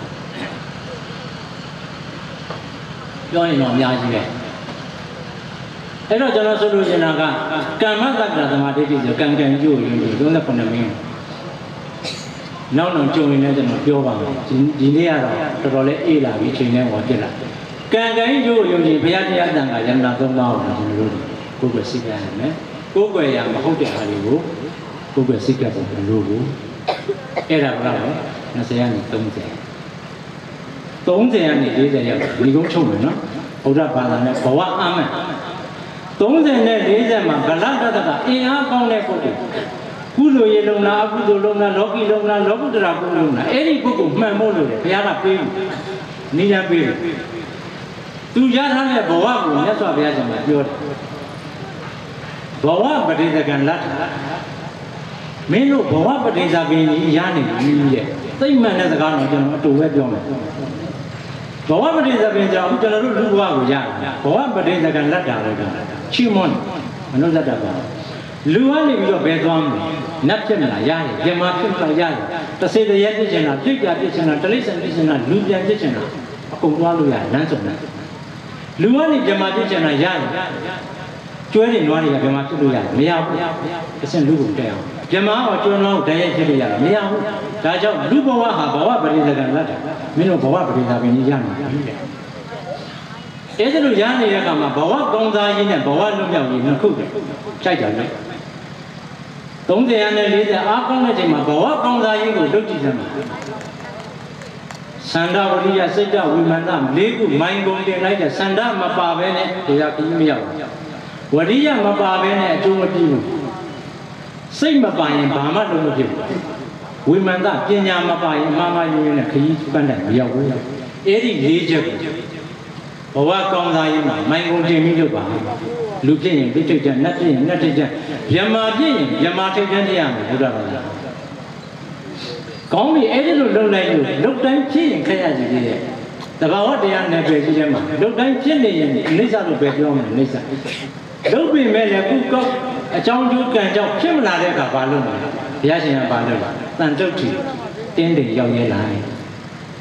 ပြောရင်တော့အများကြီးပဲအဲ့တော့ကျွန်တော်ဆိုလို့ရှင်တာကကမ္မတက္ကရာသမာဓိတိဆိုကံကံကျိုးရင်သုံးခုမင်းနောက်နောက်ကြုံရင်လည်းကျွန်တော်ပြောပါမယ်ဒီနေ့ကတော့တော်တော်လေးအေးလာပြီချိန်နဲ့ဟောပြစ်လာကံကံကျိုးယုံကြည်ဘုရားတရားတန်ခါယန္တာသုံးပါးကိုကျွန်တော်တို့ကိုယ်ပဲစိတ်ကြရမယ်ကိုယ်ွယ်ရမဟုတ်တဲ့အားတွေကိုကိုယ်ပဲစိတ်ကြပုံလို့ကိုအဲ့ဒါကလည်းနှစ်ဆယ်ကနေသုံးဆယ်သုံးဆယ်ကနေလေးဆယ်ရောက်ဒီကုန်းချုပ်မယ်နော်ဘုရားဘာသာနဲ့ဘဝအမှန်သုံးဆယ်နဲ့လေးဆယ်မှာဗလတ္တကအင်အားကောင်းတဲ့ပုဂ္ဂိုလ်ကုသိုလ်ရေလုံနာအကုသိုလ်လုံနာလောကီလုံနာလောကုတ္တရာကုလုံနာအဲ့ဒီပုဂ္ဂိုလ်မှန်ဖို့လို့လေဘုရားကပေးနိဒာပေးတယ်သူရထားတဲ့ဘဝကိုမြတ်စွာဘုရားရှင်ကပြောတယ်ဘဝပဋိသကံလတ်မင်းတို့ဘဝပဋိသကံကြီးရနေပြီရဲ့သိမ့်မှန်တဲ့စကားတော့ကျွန်တော်အတူပဲပြောမယ်ဘဝပဋိသကံကြောင့်ကျွန်တော်တို့လူဘဝကိုရတယ်ဘဝပဋိသကံလတ်တာလည်းချီးမွမ်းမနုဿတ္တပါလူကနေပြီးတော့ဘယ်သွားမလဲနတ်ဖြစ်မလားရတယ်ပြမဖြစ်မလားရတယ်တစေတည်းပြည့်ချင်တာပြည့်ပြည့်ချင်တာတလိษံပြည့်ချင်တာလူပြန်ပြည့်ချင်တာအကုန်သွားလို့ရတယ်လမ်းစုံတယ်လူကနေပြမဖြစ်ချင်တာရတယ်ကျွဲနေနွားတွေကပြမဖြစ်လို့ရတယ်မရဘူးအစင်လူကိုတက်အောင်ပြမအောင်ကျွဲနွားကိုတည်းရဖြစ်လို့ရတယ်မရဘူးဒါကြောင့်လူဘဝဟာဘဝပရိသကံလက်တယ်မင်းတို့ဘဝပရိသကံကြီးရနေတယ်အဲ့ဒါလိုရနေတဲ့အခါမှာဘဝကောင်းစားရေးနဲ့ဘဝလွတ်မြောက်ရေးနှစ်ခုတည်းကြိုက်တယ်လေသုံးဆယ်နဲ့လေးဆယ်အားကောင်းတဲ့ချိန်မှာဘဝကောင်းစားရေးကိုလုပ်ကြည့်စမ်းပါစန္ဒဝရိယစိတ်တဝိမာန်သလေးခုမိုင်းကုန်တင်လိုက်တဲ့စန္ဒမပါဘဲနဲ့တရားကြီးမရောက်ဝရိယမပါဘဲနဲ့အကျိုးမပြုဘူးစိတ်မပါရင်ဘာမှလုပ်မဖြစ်ဘူးဝိမာန်သပညာမပါရင်အမှားမှားရင်းနဲ့ခရီးပန်းတယ်မရောက်ဘူးအဲ့ဒီလေးချက်ဘဝကောင်းစားရေးမှာမိုင်းကုန်တင်ပြီးလုပ်ပါလူဖြစ်ရင်ပြိဋ္ဌိတ်နတ်ဖြစ်ရင်နတ်ထိတ်ဗြဟ္မာဖြစ်ရင်ဗြဟ္မာထိတ်တဲ့တရားမှာဘုရားဘာသာကောင်းပြီအဲ့ဒီလိုလုံလိုက်လို့လုံတိုင်းဖြစ်ရင်ခက်ရစီသေးတယ်တဘာဝတရားနယ်ပယ်ကြီးထဲမှာလုံတိုင်းဖြစ်နေရင်အိဋ္ဌလို့ပဲပြောမယ်အိဋ္ဌလုံပြီမဲ့လည်းခုကောက်အကြောင်းကျိုးကံကြောင့်ဖြစ်မလာတဲ့အခါဘာလုပ်လဲဘုရားရှင်ကဘာလုပ်လဲတန်တုတ်ထီတင်းတယ်ရောက်ရဲလာ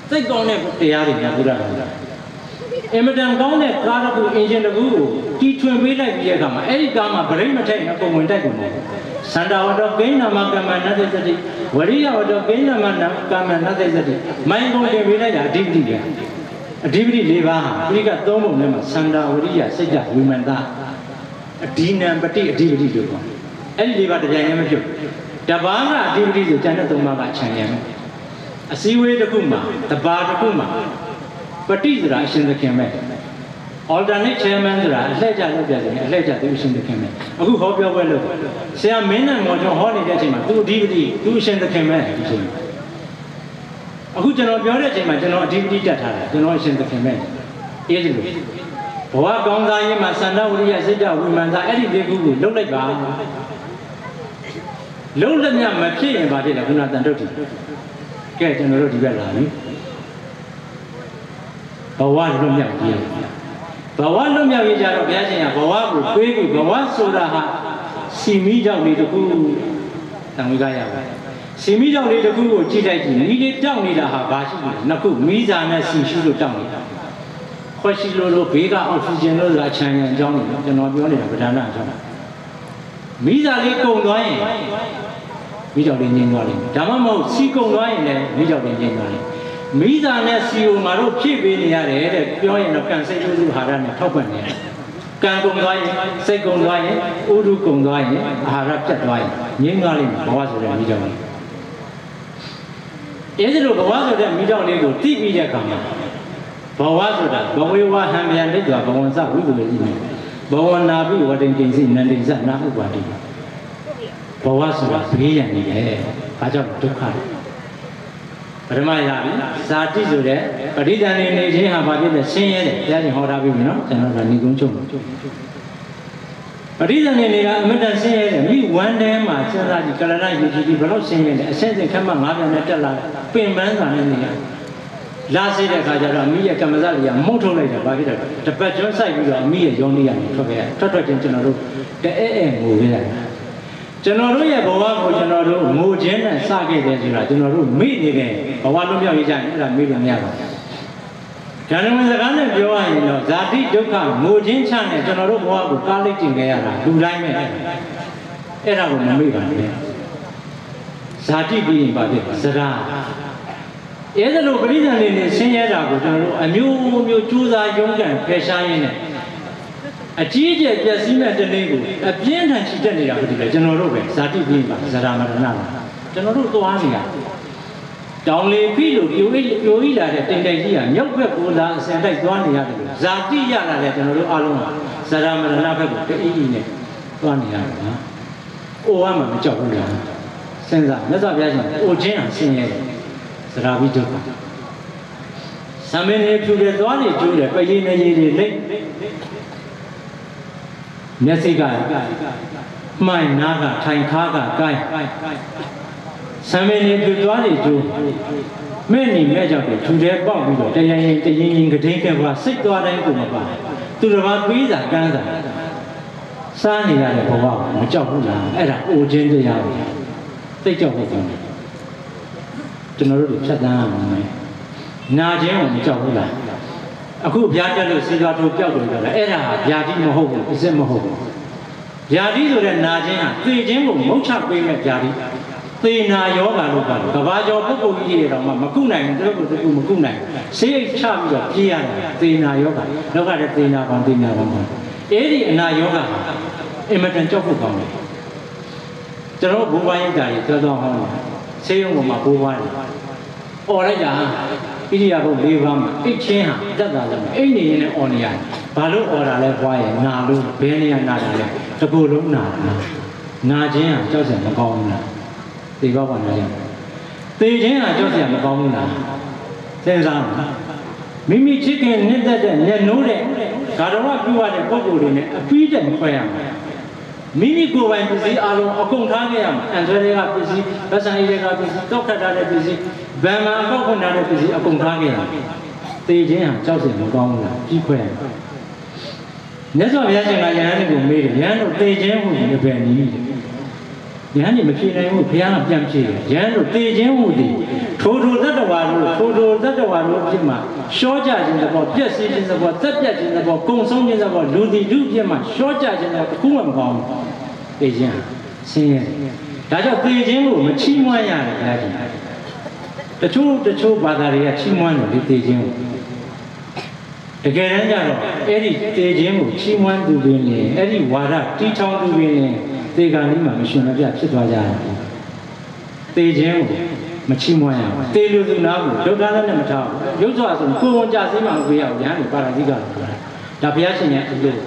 စိတ်ကောင်းတဲ့တရားတွေများဘုရားတော်အင်မတန်ကောင်းတဲ့ကားတစ်ခုအင်ဂျင်တစ်ခုကိုတီထွင်ပေးလိုက်ပြီးတဲ့အခါမှာအဲ့ဒီကားမှာဗရိတ်မထိုက်အကုန်ဝင်တိုက်ကုန်တယ်စန္ဒဝတ္တကိဏမကမ္မနတ္တိသတိဝရိယဝတ္တကိဏမကမ္မနတ္တိသတိမိုင်းကုန်တင်ပေးလိုက်တာအဓိပတိပဲအဓိပတိ၄ပါးဟာပြိကသုံးပုံထဲမှာစန္ဒဝရိယစိတ်ဓာတ်ဝိမန္တအဒီနံပတိအဓိပတိလို့ခေါ်တယ်အဲ့ဒီ၄ပါးတစ်ပြိုင်တည်းမဖြစ်တပါးကအဓိပတိဆိုကျန်တဲ့သုံးပါးကအချမ်းရံအစည်းအဝေးတစ်ခုမှာတပါးတစ်ခုမှာပတိဆိုတာအရှင်သခင်ပဲ alternate chairman ဆိုတာအလှည့်ကျလုပ်ပြတယ်အလှည့်ကျသူအရှင်သခင်ပဲအခုဟောပြောပွဲလုပ်ဆရာမင်းနဲ့မော်ကျော်ဟောနေတဲ့အချိန်မှာသူအဓိပတိသူအရှင်သခင်ပဲဒီချိန်အခုကျွန်တော်ပြောတဲ့အချိန်မှာကျွန်တော်အဓိပတိတက်ထားတယ်ကျွန်တော်အရှင်သခင်ပဲအေးဒီလိုဘဝကောင်းစားရေးမှာစန္ဒဝရိယစိတ်ဓာတ်ဝိမာန်သာအဲ့ဒီလေးခုကိုလုံးလိုက်ပါလုံးလက်မြမဖြစ်ရင်ဘာဖြစ်လဲခုနတန်တုတ်တီကဲကျွန်တော်တို့ဒီဘက်လာပြီဘဝလွတ်မြောက်ရေးဘဝလွတ်မြောက်ရေးကြတော့ဘုရားရှင်ကဘဝကိုတွေးပြီးဘဝဆိုတာဟာစီမီးကြောင့်လေးတစ်ခုတန်ဝိကရပါစီမီးကြောင့်လေးတစ်ခုကိုကြည့်လိုက်ကြည့်မိလေးတောက်နေတာဟာဘာရှိလဲနှစ်ခုမိစာနဲ့စီရှိလို့တောက်နေတာခွက်ရှိလို့လို့ဘေးကအောက်ဆီဂျင်လို့လာချမ်းရံအကြောင်းနေကျွန်တော်ပြောနေတာဗဒနာအကြောင်းမိစာလေးကုန်သွားရင်မိကြောင့်လေးငြိမ်းသွားလိမ့်မယ်ဒါမှမဟုတ်စီကုန်သွားရင်လည်းမိကြောင့်လေးငြိမ်းသွားလိမ့်မိသားနဲ့စီကိုငါတို့ဖြည့်ပေးနေရတယ်တဲ့ပြောရင်တော့ကံစိတ်ကျိုးစုဟာရနဲ့ထောက်ပံ့နေတယ်ကံကုန်သွားရင်စိတ်ကုန်သွားရင်ဥဒုကုန်သွားရင်အာဟာရပြတ်သွားရင်ငြိမ်းသွားလိမ့်မယ်ဘဝဆိုတဲ့မိကြောင့်လေးအဲဒီလိုဘဝဆိုတဲ့မိကြောင့်လေးကိုသိပြီးတဲ့အခါမှာဘဝဆိုတာဘဝေဝဟံမြံလိတ်စွာဘဝစဝိပုလေကြီးနေဘဝနာပိဝတိန်ကိဉ္စီနန္တိဇနာဥပါတိဘဝဆိုတာဘေးရန်နေတယ်ဘာကြောင့်ဒုက္ခလဲပထမရပြီဇာတိဆိုတဲ့ပဋိသန္ဓေနေခြင်းဟာဘာဖြစ်လဲဆင်းရဲတယ်ဘုရားရှင်ဟောထားပြီနော်ကျွန်တော်ကဏီကုန်းချုပ်ပဋိသန္ဓေနေကအမတန်ဆင်းရဲတယ်မိဝမ်းထဲမှာစဉ်းစားကြည့်ကလနာယူကြည့်ဒီဘလို့ဆင်းရဲတယ်အဆက်စဉ်ခက်မှငါးပြန်နဲ့တက်လာပင်ပန်းစွာနဲ့နေရလာစေတဲ့ခါကျတော့မိရဲ့ကမ္မဇတွေကမှုတ်ထုတ်လိုက်တယ်ဘာဖြစ်လဲတပတ်ကျွန်းဆိုင်ပြီးတော့မိရဲ့ယောနိရနေထွက်ခဲ့ရထွက်ထွက်ချင်းကျွန်တော်တို့တအဲအဲငိုခဲ့ရတယ်ကျွန်တော်တို့ရဲ့ဘဝကိုကျွန်တော်တို့ငိုခြင်းနဲ့စခဲ့တယ်ဆိုတာကျွန်တော်တို့မိနေတယ်ဘဝလွတ်မြောက်ရေးကြရင်အဲ့ဒါမိလို့မရပါဘူး။ဓမ္မဝင်စကားနဲ့ပြောရရင်တော့ဇာတိဒုက္ခငိုခြင်းချနဲ့ကျွန်တော်တို့ဘဝကိုကားလိုက်တင်ခဲ့ရတာလူတိုင်းပဲအဲ့ဒါကိုမမေ့ပါနဲ့။ဇာတိပြီးရင်ပါဖြစ်စရာအဲ့ဒါလိုပရိသတ်နေနေဆင်းရဲတာကိုကျွန်တော်တို့အမျိုးမျိုးကြိုးစားရုန်းကန်ဖယ်ရှားရင်းနဲ့အကြီးကျယ်ပျက်စီးမဲ့တနေ့ကိုအပြင်းထန်ချီတက်နေတာဟုတ်တယ်ကျွန်တော်တို့ပဲဇာတိပြီးပါဇရာမရဏပါကျွန်တော်တို့သွားနေတာတောင်လေပြီလို့ပြိုအိပြိုအိလာတဲ့တိမ်တိမ်ကြီးကမြောက်ဘက်ကိုသာအစင်တိုက်သွားနေရတယ်ဇာတိရလာတဲ့ကျွန်တော်တို့အားလုံးကဇရာမရဏဘက်ကိုတအီးအီးနဲ့သွားနေရတယ်နော်။အိုဝမ်းမှာမကြောက်ဘူးလား။စဉ်းစားမြတ်စွာဘုရားရှင်အိုခြင်းဟာဆင်းရဲတယ်ဇရာပြီးဒုက္ခ။သမင်းနေဖြူတယ်သွားနေကျိုးတယ်ပရိနေကြီးတွေလိမ့်မျက်စိကမှိုင်နာကထိုင်ခါကကိုင်းဆံမင်းနေပြသွားနေကျိုးမဲ့နေမဲ့ကြောက်တယ်ထူတဲ့ပေါက်ပြီးတော့တရရင်တရင်ရင်ကတိန်ကဘာစိတ်သွားတိုင်းကိုမပါသူတစ်ပါးပေးစာကမ်းစာစားနေရတဲ့ဘဝကိုမကြောက်ဘူးလားအဲ့ဒါအိုခြင်းတရားပဲသိကြောက်ဖို့ကောင်းတယ်ကျွန်တော်တို့ဖြတ်တန်းရမယ်နာခြင်းကိုမကြောက်ဘူးလားအခုဗျာတက်လို့စီသွားထိုးပြောက်တယ်ကြလားအဲ့ဒါဟာဗျာတိမဟုတ်ဘူးအစစ်မဟုတ်ဘူးဗျာတိဆိုတဲ့နာခြင်းဟာသိခြင်းကိုမုတ်ချပေးမဲ့ဗျာတိသေနာယောဂါလို့ပါကဘာကျော်ပုဂ္ဂိုလ်ကြီးတွေတော့မှမကုနိုင်ဘူးတို့ကမကုနိုင်ဆေးအိတ်ချပြီးတော့ပြေးရတယ်သေနာယောဂါလောကတဲ့သေနာကောင်သေနာကောင်အဲ့ဒီအနာယောဂါဟာအင်မတန်ကြောက်ဖို့ကောင်းတယ်ကျွန်တော်ဘိုးဘွားရိတ်တာကြီးပြောတော့ဟောတယ်ဆေးရုံပေါ်မှာဘိုးဘွားတွေអော်လိုက်တာဣရိယာပုတ်၄ပါးမှာအိတ်ချင်းဟာတက်တာလည်းအိတ်နေရင်လည်းអော်နေရတယ်ဘာလို့អော်တာလဲဘွားရဲ့နာလို့ဘယ်နေရာနာတာလဲတကူလုံးနာတာနာခြင်းဟာကြောက်စရာမကောင်းဘူးလားသိပါပါနဲ့သိခြင်းဟာကြောက်စရာမကောင်းဘူးလားစဉ်းစားမိမိချစ်ခင်နှစ်သက်တဲ့ညနိုးတဲ့ဂါရဝပြုရတဲ့ပုဂ္ဂိုလ်တွေနဲ့အပြီးတက်ခွဲရမှာမိမိကိုယ်ပိုင်ပစ္စည်းအလုံးအကုန်ထားခဲ့ရမှာအန်ဆွဲတွေကပစ္စည်းဗတ်ဆန်တွေကပစ္စည်းတောက်ခတ်ထားတဲ့ပစ္စည်းဗန်မာအကောက်ခွန်ထားတဲ့ပစ္စည်းအကုန်ထားခဲ့ရမှာသေခြင်းဟာကြောက်စရာမကောင်းဘူးလားပြီးခွဲရမှာမြတ်စွာဘုရားရှင်ကယဟန်တွေကိုမေးတယ်ယဟန်တို့သေခြင်းဟူဒီပဲနည်းရဟန်းကြီးမဖြစ်နိုင်ဘူးဘုရားကပြန်ဖြစ်တယ်ရဟန်းတို့တည်ခြင်းဟူသည်ထိုထိုတတ္တဝါတို့ထိုထိုတတ္တဝါတို့ဖြစ်မှာရှောကြခြင်းသဘောပြည့်စည်ခြင်းသဘောသက်ပြတ်ခြင်းသဘောကုံဆုံးခြင်းသဘောလူသည်လူဖြစ်မှာရှောကြခြင်းတော့တခုမှမကောင်းဘူးတည်ခြင်းဆင်းရဲဒါကြောင့်တည်ခြင်းကိုမချီးမွမ်းရတယ်ဘုရားကြီးတချို့တချို့ဘာသာတွေကချီးမွမ်းတယ်ဒီတည်ခြင်းကိုတကယ်တမ်းကျတော့အဲ့ဒီတည်ခြင်းကိုချီးမွမ်းသူတွေနဲ့အဲ့ဒီဝါဒတီးချောင်းသူတွေနဲ့သေကံလေးမှာမရှင်မပြဖြစ်သွားကြတယ်သေခြင်းကိုမချီးမွမ်းရဘူးသေလူသူနာကိုဒုက္ခလည်းမထားဘူးရုပ်စွာဆိုကိုယ်ဝန်ကြစိမ့်မှမပေးရဘူးရဟန်းတွေပါဠိကလို့ပြောတာဒါဘုရားရှင်ရဲ့အလို့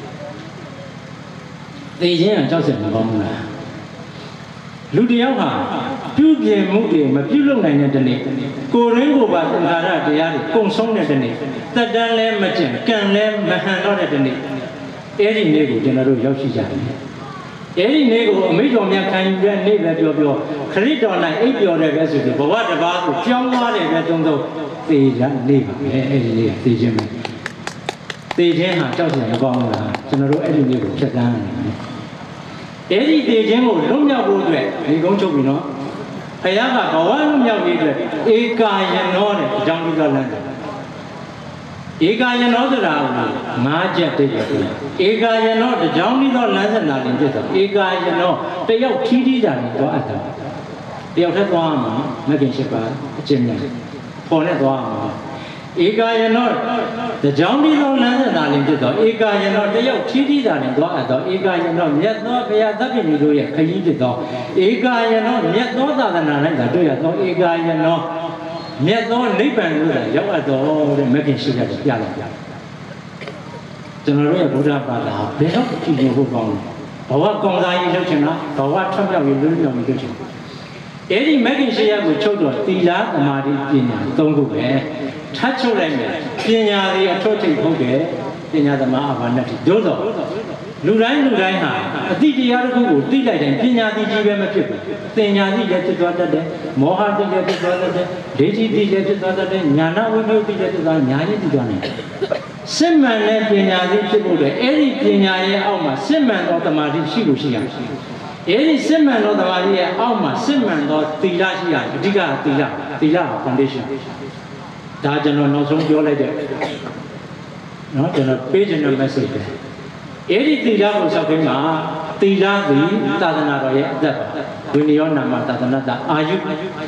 သေခြင်းကကြောက်စရာမကောင်းဘူးလားလူတယောက်ဟာပြုပြင်မှုတွေမပြုလုပ်နိုင်တဲ့တနေ့ကိုယ်ရင်းကိုယ်ပါသင်္ခါရတရားတွေကုံဆုံးတဲ့တနေ့တက်တန်းလဲမကျင်ကံလဲမဟန်တော့တဲ့တနေ့အဲ့ဒီနေ့ကိုကျွန်တော်တို့ရောက်ရှိကြတယ်အဲ့ဒီနေ့ကိုအမိတော်မြတ်ခံယူတဲ့နေ့ပဲပြောပြောခရစ်တော်၌အိပ်ပျော်တဲ့ပဲဆိုပြီးဘဝတစ်ပါးကိုကြောင်းသွားတယ်ပဲတုံးတော့သေရနေ့ပါပဲအဲ့ဒီနေ့သေခြင်းပဲသေခြင်းဟာကြောက်စရာမကောင်းဘူးလားကျွန်တော်တို့အဲ့ဒီနေ့ကိုဖြတ်သန်းရတယ်အဲ့ဒီသေခြင်းကိုလွတ်မြောက်ဖို့အတွက်ဒီကုန်းချုပ်ပြီနော်ဘုရားကဘဝလွတ်မြောက်ရေးအတွက်ဧကာယနောတဲ့အကြောင်းပြုတော်လမ်းတယ်ဧကာယနောဆိုတာကငါးချက်တိတ်တယ်ဧကာယနောတကြောင်းပြီးတော့လမ်းစနာရင်ဖြစ်တော့ဧကာယနောတယောက်ထီးထီးတာနေတော့အပ်တာတယောက်ထက်သွားမှာမကင်ရှိပါအကျဉ်းနဲ့ပေါ်နဲ့သွားမှာဧကာယနောတကြောင်းပြီးတော့လမ်းစနာရင်ဖြစ်တော့ဧကာယနောတယောက်ထီးထီးတာနေတော့အပ်တော့ဧကာယနောမြတ်သောဘုရားသဗ္ဗညုတို့ရဲ့ခရီးဖြစ်တော့ဧကာယနောမြတ်သောသာသနာ၌သာတွေ့ရတော့ဧကာယနောမြတ်သောနိဗ္ဗာန်လို့ရောက်အပ်တော်တဲ့မဂ်ခင်ရှိတဲ့ပြလိုက်ပြကျွန်တော်တို့ရဲ့ဗုဒ္ဓဘာသာဘယ်တော့ကြည့်ရင်ဟုတ်ကောင်းလဲဘဝကောင်းစားရေးလုပ်ချင်တာဘဝထွက်မြောက်ရေးလုပ်မြောက်ရေးလုပ်ချင်အဲ့ဒီမဂ်ခင်ရှိရကိုချုပ်တော့သီလသမာဓိပညာသုံးခုပဲထပ်ချုပ်လိုက်မယ်ပညာတွေအထွတ်ထိပ်ဟုတ်တယ်ပညာသမားအဘာနဲ့တို့တော့လူတိုင်းလူတိုင်းဟာအတိတရားတစ်ခုကိုသိလိုက်တိုင်းပညာသိကြီးပဲမဖြစ်ဘူးသင်ညာသိလည်းဖြစ်သွားတတ်တယ်မောဟသိလည်းဖြစ်သွားတတ်တယ်ဒိဋ္ဌိသိလည်းဖြစ်သွားတတ်တယ်ညာနာဝိပယုသိလည်းဖြစ်သွားညာရင်သိသွားနိုင်တယ်စစ်မှန်တဲ့ပညာသိဖြစ်ဖို့တဲ့အဲ့ဒီပညာရဲ့အောက်မှာစစ်မှန်သောသမာဓိရှိလို့ရှိရတယ်အဲ့ဒီစစ်မှန်သောသမာဓိရဲ့အောက်မှာစစ်မှန်သောသီလရှိရတယ်အဓိကသီလသီလ foundation ဒါကျွန်တော်နောက်ဆုံးပြောလိုက်တဲ့နော်ကျွန်တော်ပေးခြင်းတဲ့ message ပဲအဲ့ဒီသီလကိုစောက်ခင်မှာသီလသည်သာသနာတော်ရဲ့အသက်ပါဝိနည်းနာမသာသနာတအာယု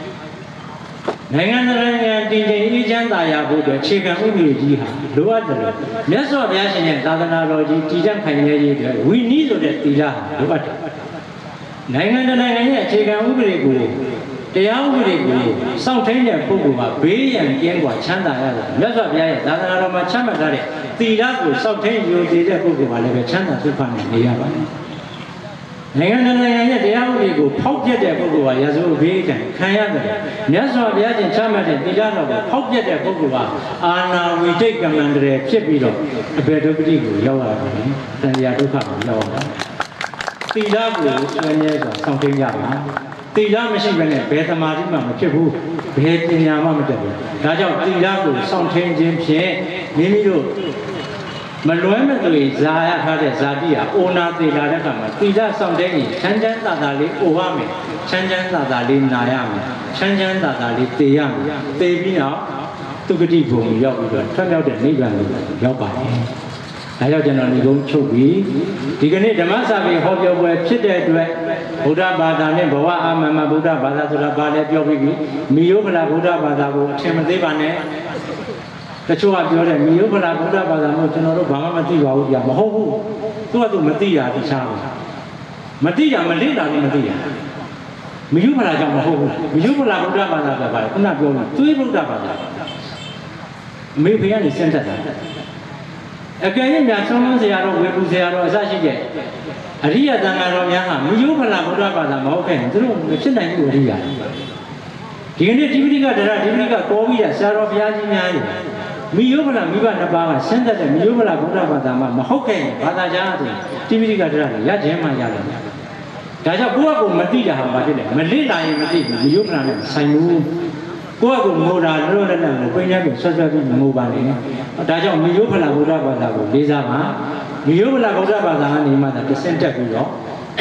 နိုင်ငံနိုင်ငံတည်တည်အေးချမ်းသာယာဖို့အတွက်ခြေခံဥပဒေကြီးဟာလိုအပ်တယ်မြတ်စွာဘုရားရှင်ရဲ့သာသနာတော်ကြီးတည်တံ့ခိုင်မြဲရေးအတွက်ဝိနည်းဆိုတဲ့သီလဟာလိုအပ်တယ်နိုင်ငံနိုင်ငံရဲ့အခြေခံဥပဒေကိုတရားဥပဒေကိုစောင့်ထိန်တဲ့ပုဂ္ဂိုလ်ကဘေးရန်ကင်းกว่าချမ်းသာရတယ်မြတ်စွာဘုရားရဲ့သာသနာတော်မှာချမှတ်ထားတဲ့သီလကိုစောင့်ထိန်ယူတည်တဲ့ပုဂ္ဂိုလ်ကလည်းပဲချမ်းသာစုဖနဲ့နေရပါတယ်နိုင်ငံနိုင်ငံရဲ့တရားဥပဒေကိုဖောက်ပြတဲ့ပုဂ္ဂိုလ်ကရာဇဝဘေးကံခံရတယ်မြတ်စွာဘုရားရှင်ချမှတ်တဲ့သီလတော်ကိုဖောက်ပြတဲ့ပုဂ္ဂိုလ်ကအာနာဝိတိတ်ကမန္တရေဖြစ်ပြီးတော့အဘေဒုပတိကိုရောက်လာတယ်တဏှာဒုက္ခကိုရောက်လာသီလကိုဆွေးနွေးစွာစောင့်ထိန်ရပါသီလမရှိဘဲနဲ့ဘယ်သမာဓိမှမဖြစ်ဘူးဘယ်ပညာမှမတတ်ဘူးဒါကြောင့်သီလကိုစောင့်ထိန်ခြင်းဖြင့်မိမိတို့မလွဲမသွေဇာရထားတဲ့ဇာတိဟာအိုနာသေးလာတဲ့အခါမှာသီလစောင့်တဲ့ရင်ချမ်းချမ်းသာသာလေးအိုရမယ်ချမ်းချမ်းသာသာလေးနာရမယ်ချမ်းချမ်းသာသာလေးသေရမယ်သေပြီးတော့သူဂတိဘုံရောက်ပြီးတော့ထွက်မြောက်တဲ့နိဗ္ဗာန်ကိုရောက်ပါတယ်ဒါကြောင့်ကျွန်တော်ဒီကုန်းချုပ်ပြီးဒီကနေ့ဓမ္မစာပေဟောပြောပွဲဖြစ်တဲ့အတွက်ဗုဒ္ဓဘာသာနဲ့ဘဝအာမမဗုဒ္ဓဘာသာဆိုတာဘာလဲပြောပြီးပြီမိယောဖလာဗုဒ္ဓဘာသာကိုအထင်မသေးပါနဲ့တချို့ကပြောတယ်မိယောဖလာဗုဒ္ဓဘာသာမျိုးကျွန်တော်တို့ဘာမှမသိပါဘူးကြာမဟုတ်ဘူးသူကသူမသိတာတခြားဘူးမသိတာမလေ့လာလို့မသိတာမိယောဖလာကြောင့်မဟုတ်ဘူးမိယောဖလာဗုဒ္ဓဘာသာဆိုတာဘာလဲခုနပြောလို့သွေးဗုဒ္ဓဘာသာအမေဖေကနေစမ်းတက်တာအကယ်၍များဆုံးလုံးဆရာတော်ဝေဘူးဆရာတော်အစရှိတဲ့အရိယသံဃာတော်များဟာမိယောဖလာဗုဒ္ဓဘာသာမဟုတ်ခဲ့ရင်သူတို့မဖြစ်နိုင်ဘူးအရိယဒီကနေ့ဒီပိဋကတရားဒီပိဋကကောပြီးတာဆရာတော်ဘုရားကြီးများကြီးမိယောဖလာမိဘနှစ်ပါးကဆင်းသက်တဲ့မိယောဖလာဗုဒ္ဓဘာသာမှာမဟုတ်ခဲ့ရင်ဘာသာကြားတယ်ဒီပိဋကတရားရခြင်းမှရတယ်ဒါကြောင့်ကိုယ့်အကူမသိတာဟာဘာဖြစ်လဲမလေ့လာရင်မသိဘူးမိယောဖလာနဲ့ဆိုင်ဘူးကိုယ့်အကူငိုတာလွတ်လပ်လပ်ကိုပိန်းရပြီးဆွတ်ဆွတ်ပြီးငိုပါနေဒါကြောင့်မိယောဖလာဗုဒ္ဓဘာသာကိုလေးစားပါမိယောဖလာဗုဒ္ဓဘာသာကနေမှသာတဆင့်တက်ပြီးတော့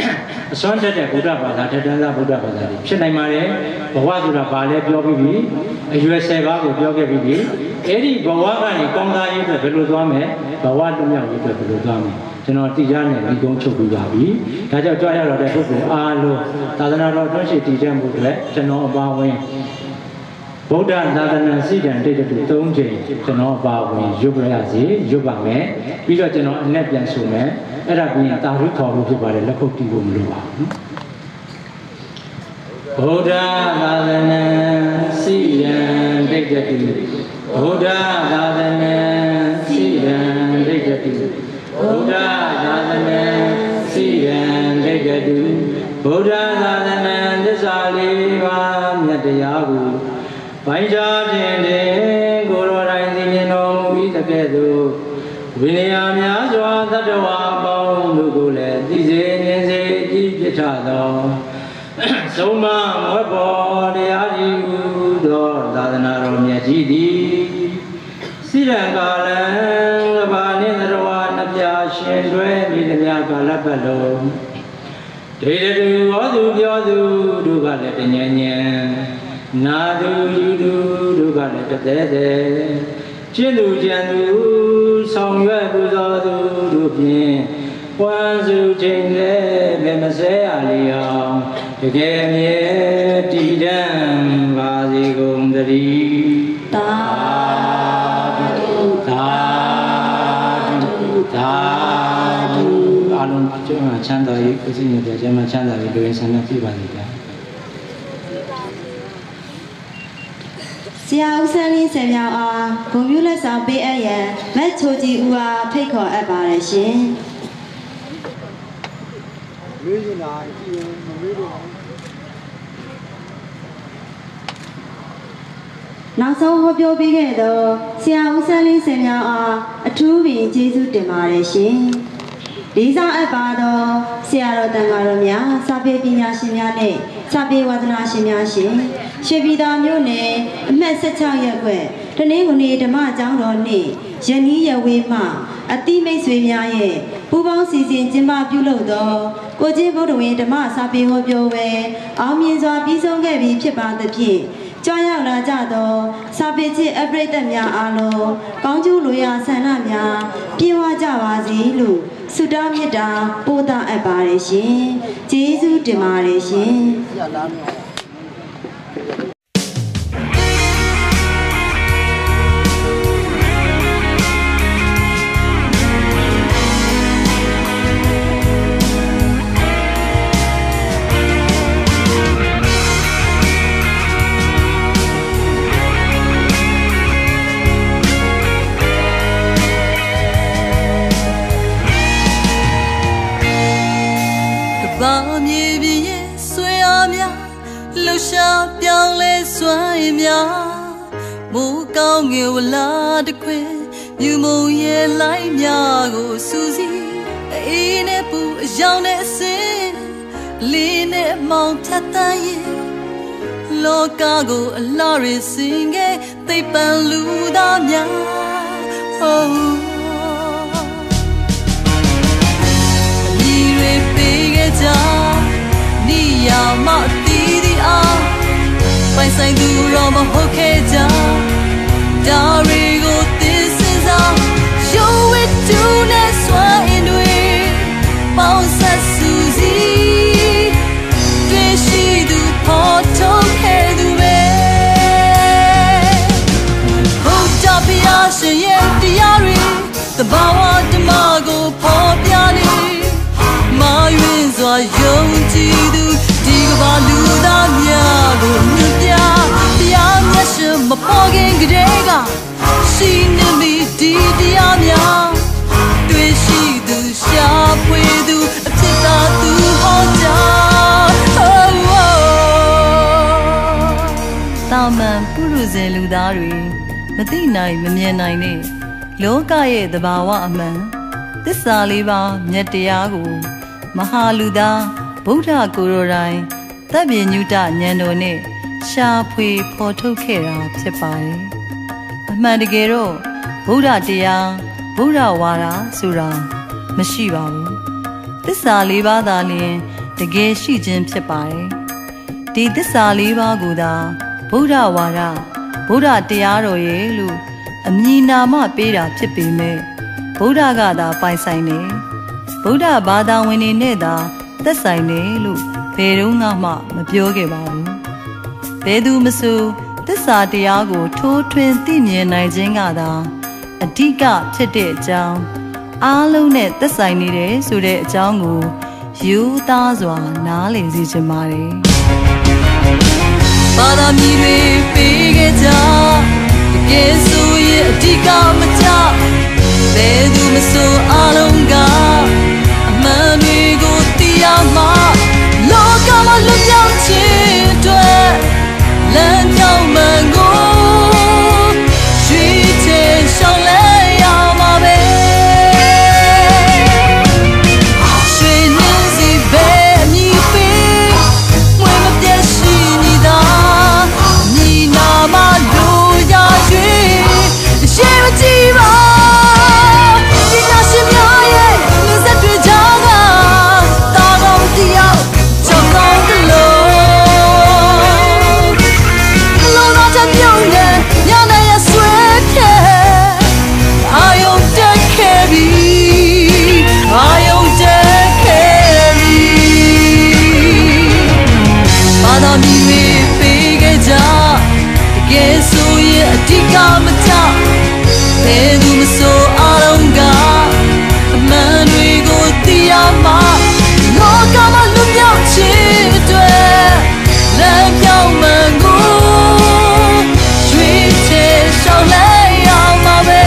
အစွမ်းထက်တဲ့ဗုဒ္ဓဘာသာထက်တန်းသားဗုဒ္ဓဘာသာတွေဖြစ်နိုင်ပါတယ်ဘဝဆိုတာဘာလဲပြောပြီးပြီအရွယ်ဆယ်ပါးကိုပြောခဲ့ပြီးပြီအဲ့ဒီဘဝကနေကောင်းသားရေးအတွက်ဘယ်လိုသွားမယ်ဘဝလွတ်မြောက်ရေးအတွက်ဘယ်လိုသွားမယ်ကျွန်တော်တိကျနဲ့ဒီကုန်းချုပ်ပြီးပါပြီဒါကြောင့်ကြွားရတော့တဲ့ပုဂ္ဂိုလ်အားလုံးသာသနာတော်တွန်းရှိတည်တဲ့မှုတွေကျွန်တော်အပါဝင်ဗုဒ္ဓသာသနာစိတ်ဓာတ်တိတ်တူသုံးချိန်ကျွန်တော်အပါဝင်ရွတ်ပြရစီရွတ်ပါမယ်ပြီးတော့ကျွန်တော်အနဲ့ပြန်ဆိုမယ်အဲ့ဒါပြီးရင်တာရုထော်လို့ဖြစ်ပါတယ်လက်ခုပ်တီးဖို့မလိုပါဘူးဗုဒ္ဓသာသနာစိတ်ဓာတ်တိတ်တူဗုဒ္ဓသာသနာစိတ်ဓာတ်တိတ်တူဗုဒ္ဓသာသနာစိတ်ဓာတ်တိတ်တူဗုဒ္ဓသာသနာသစ္စာလေးပါးမြတ်တရားကိုပိုင်းခြားခြင်းတဲ့ကိုယ်တော်တိုင်သိမြင်တော်မူပြီးတကဲ့သို့ဝိနည်းများစွာသတ္တဝါပေါင်းတို့ကိုလည်းသိစေမြင်စေကြည်ပြထသောသုံးမမွတ်ပေါ်တရားဤသောသာသနာတော်မြတ်ကြီးသည်စိရံကာလံကဘာနှင့်သရဝနှပြရှင်တွဲမိသမျှကာလပတ်လုံးဒိဋ္ဌတူဟောသူပြောသူတို့ကလည်းတဉ္ဉ္ဉံနာသူယူသူတို့ကလည်းတသက်သက်ကျင့်သူကြံသူဆောင်ရွက်ပူဇော်သူတို့ဖြင့်ပွမ်းစုချိန်လည်းပဲမစဲရလျောင်းတကယ်မြဲတည်တံပါစေကုန်သတည်းသာဓုသာဓုသာဓုအလုံးကျမ်းချမ်းသာရေးကိုစိတ်နဲ့ကျမ်းချမ်းသာရေးလူရင်းဆန္ဒပြပါလိမ့်မယ်ဆရာဦးဆန်းလင်းဆယ်မြောင်အားဂုဏ်ပြုလက်ဆောင်ပေးအပ်ရန်မက်ချိုကြီးဦးအားဖိတ်ခေါ်အပ်ပါတယ်ရှင်မေးရင်လားကြည့်ရင်မမေးတော့နောက်ဆုံးဟောပြောပေးခဲ့သောဆရာဦးဆန်းလင်းဆယ်မြောင်အားအထူးပင်ကျေးဇူးတင်ပါတယ်ရှင်လေးစားအပ်ပါသောဆရာတော်တန်ဃာတော်များစာပေပညာရှင်များနဲ့စာပေဝါသနာရှင်များရှင်ရွှေပြည်သာမြို့နယ်အမှတ်၁၆ရပ်ကွက်တနင်္ဂနွေဓမ္မကျောင်းတော်နှင့်ယနီးရဝေးမှအတိမိတ်ဆွေများရဲ့ပူးပေါင်းစီစဉ်ကျင်းပပြုလုပ်သောကိုကျင်းဗုဒ္ဓဝင်ဓမ္မစာပေဟောပြောပွဲအောင်မြင်စွာပြီးဆုံးခဲ့ပြီဖြစ်ပါသဖြင့်ကြွရောက်လာကြသောစာပေချစ်အပရိသတ်များအားလုံးကောင်းကျိုးလိုရာဆန္ဒများပြည့်ဝကြပါစေလို့ဆုတောင်းမေတ္တာပို့သအပ်ပါတယ်ရှင်ကျေးဇူးတင်ပါတယ်ရှင်ပြောင်းလဲစွမ်းရည်များမိုးကောင်းငယ်ဝလာတခွေမြူမုံရဲ့လိုက်များကိုစူးစီးအေးနဲ့ပူအယောင်နဲ့အစင်းလေးနဲ့မောင်ဖြတ်တန်းရဲ့လောကကိုအလားရစင်ငယ်သိပ္ပံလူသားများ oh ညီတွေပေးခဲ့ကြနီယာမတီးဒီအားပိုင်ဆိုင်သူရောမဟုတ်ခဲ့ကြဒါရီကိုသင်စင်စား Show it to နဲ့စွမ်းအင်တွေပေါင်းဆက်စုစည်းတွေ့ရှိသူပေါ်ထုတ်ခဲ့သူပဲဟုတ်ကြပြရရှင်ရဲ့တရားတွေသဘာဝဓမ္မကိုပေါ်ပြနေမာယွင်စွာယုံကြည်သူဒီကဘာလူသားများကိုမြင်ပြတရားမျက်ရှင်မပေါ်ခင်ကတည်းကရှိနေမိဒီတရားများတွေ့ရှိသူရှာဖွေသူအဖြစ်သာသူဟောကြားတာမန်ပုရုဇဉ်လူသားတွေမသိနိုင်မမြင်နိုင်တဲ့လောကရဲ့သဘာဝအမှန်သစ္စာလေးပါးမြတ်တရားကိုမဟာလူသားဗုဒ္ဓကိုယ်တော်တိုင်တပ်ပြညုတဉာဏ်တော်နဲ့ရှာဖွေဖော်ထုတ်ခဲ့တာဖြစ်ပါတယ်။အမှန်တကယ်တော့ဗုဒ္ဓတရားဗုဒ္ဓဝါဒဆိုတာမရှိပါဘူး။သစ္စာလေးပါးသာလျှင်တကယ်ရှိခြင်းဖြစ်ပါတယ်ဒီသစ္စာလေးပါးကိုသာဗုဒ္ဓဝါဒဗုဒ္ဓတရားတော်ရဲ့လို့အမည်နာမပေးတာဖြစ်ပေမဲ့ဗုဒ္ဓကသာပိုင်ဆိုင်တယ်ဗုဒ္ဓဘာသာဝင်တွေနဲ့သာသက်ဆိုင်တယ်လို့ဘယ်တော့မှမပြောခဲ့ပါဘူးဘယ်သူမဆိုသစ္စာတရားကိုထိုးထွင်းသိမြင်နိုင်ခြင်းကသာအဓိကဖြစ်တဲ့အကြောင်းအားလုံးနဲ့သက်ဆိုင်နေတယ်ဆိုတဲ့အကြောင်းကိုယူသားစွာနားလည်စေချင်ပါတယ်ဘာသာမီတွေပေးခဲ့ကြတကယ်ဆိုရင်အဓိကမချဘယ်သူမဆိုအားလုံးကအမှန်တွေကိုသိရမှာလောကမှာလွတ်မြောက်ခြင်းအတွက်လမ်းကြောင်းမှန်ကိုရွေးချယ်ရှောင်လဲရမှာပဲရွှေနှင်းစီပဲအမည်ပေးမွေမပြတ်ရှိနေတာညီနာမလို့ရရွေးရှေးမကြည့်ပါဒီနာရှင်များရဲ့မြတ်ဆက်တွေကြားကတာကောင်းတရားချောင်းကောင်းကလို့အဓိကမချဘယ်သူမဆိုအားလုံးကအမှန်တွေကိုသိရမှာလောကမှာလွတ်မြောက်ခြင်းအတွက်လမ်းကြောင်းမှန်ကိုရွေးချယ်ရှောင်လဲရမှာပဲ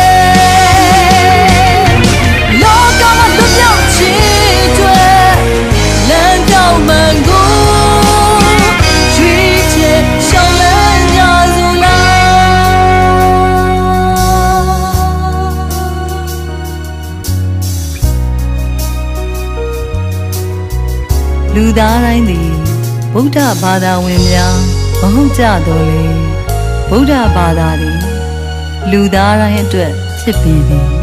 လောကမှာလွတ်မြောက်ခြင်းအတွက်လမ်းကြောင်းမှန်ကိုရွေးချယ်ရှောင်လဲလူသားတိုင်းသည်ဗုဒ္ဓဘာသာဝင်များမဟုတ်ကြတော့လေဗုဒ္ဓဘာသာသည်လူသားတိုင်းအတွက်ဖြစ်ပေသည်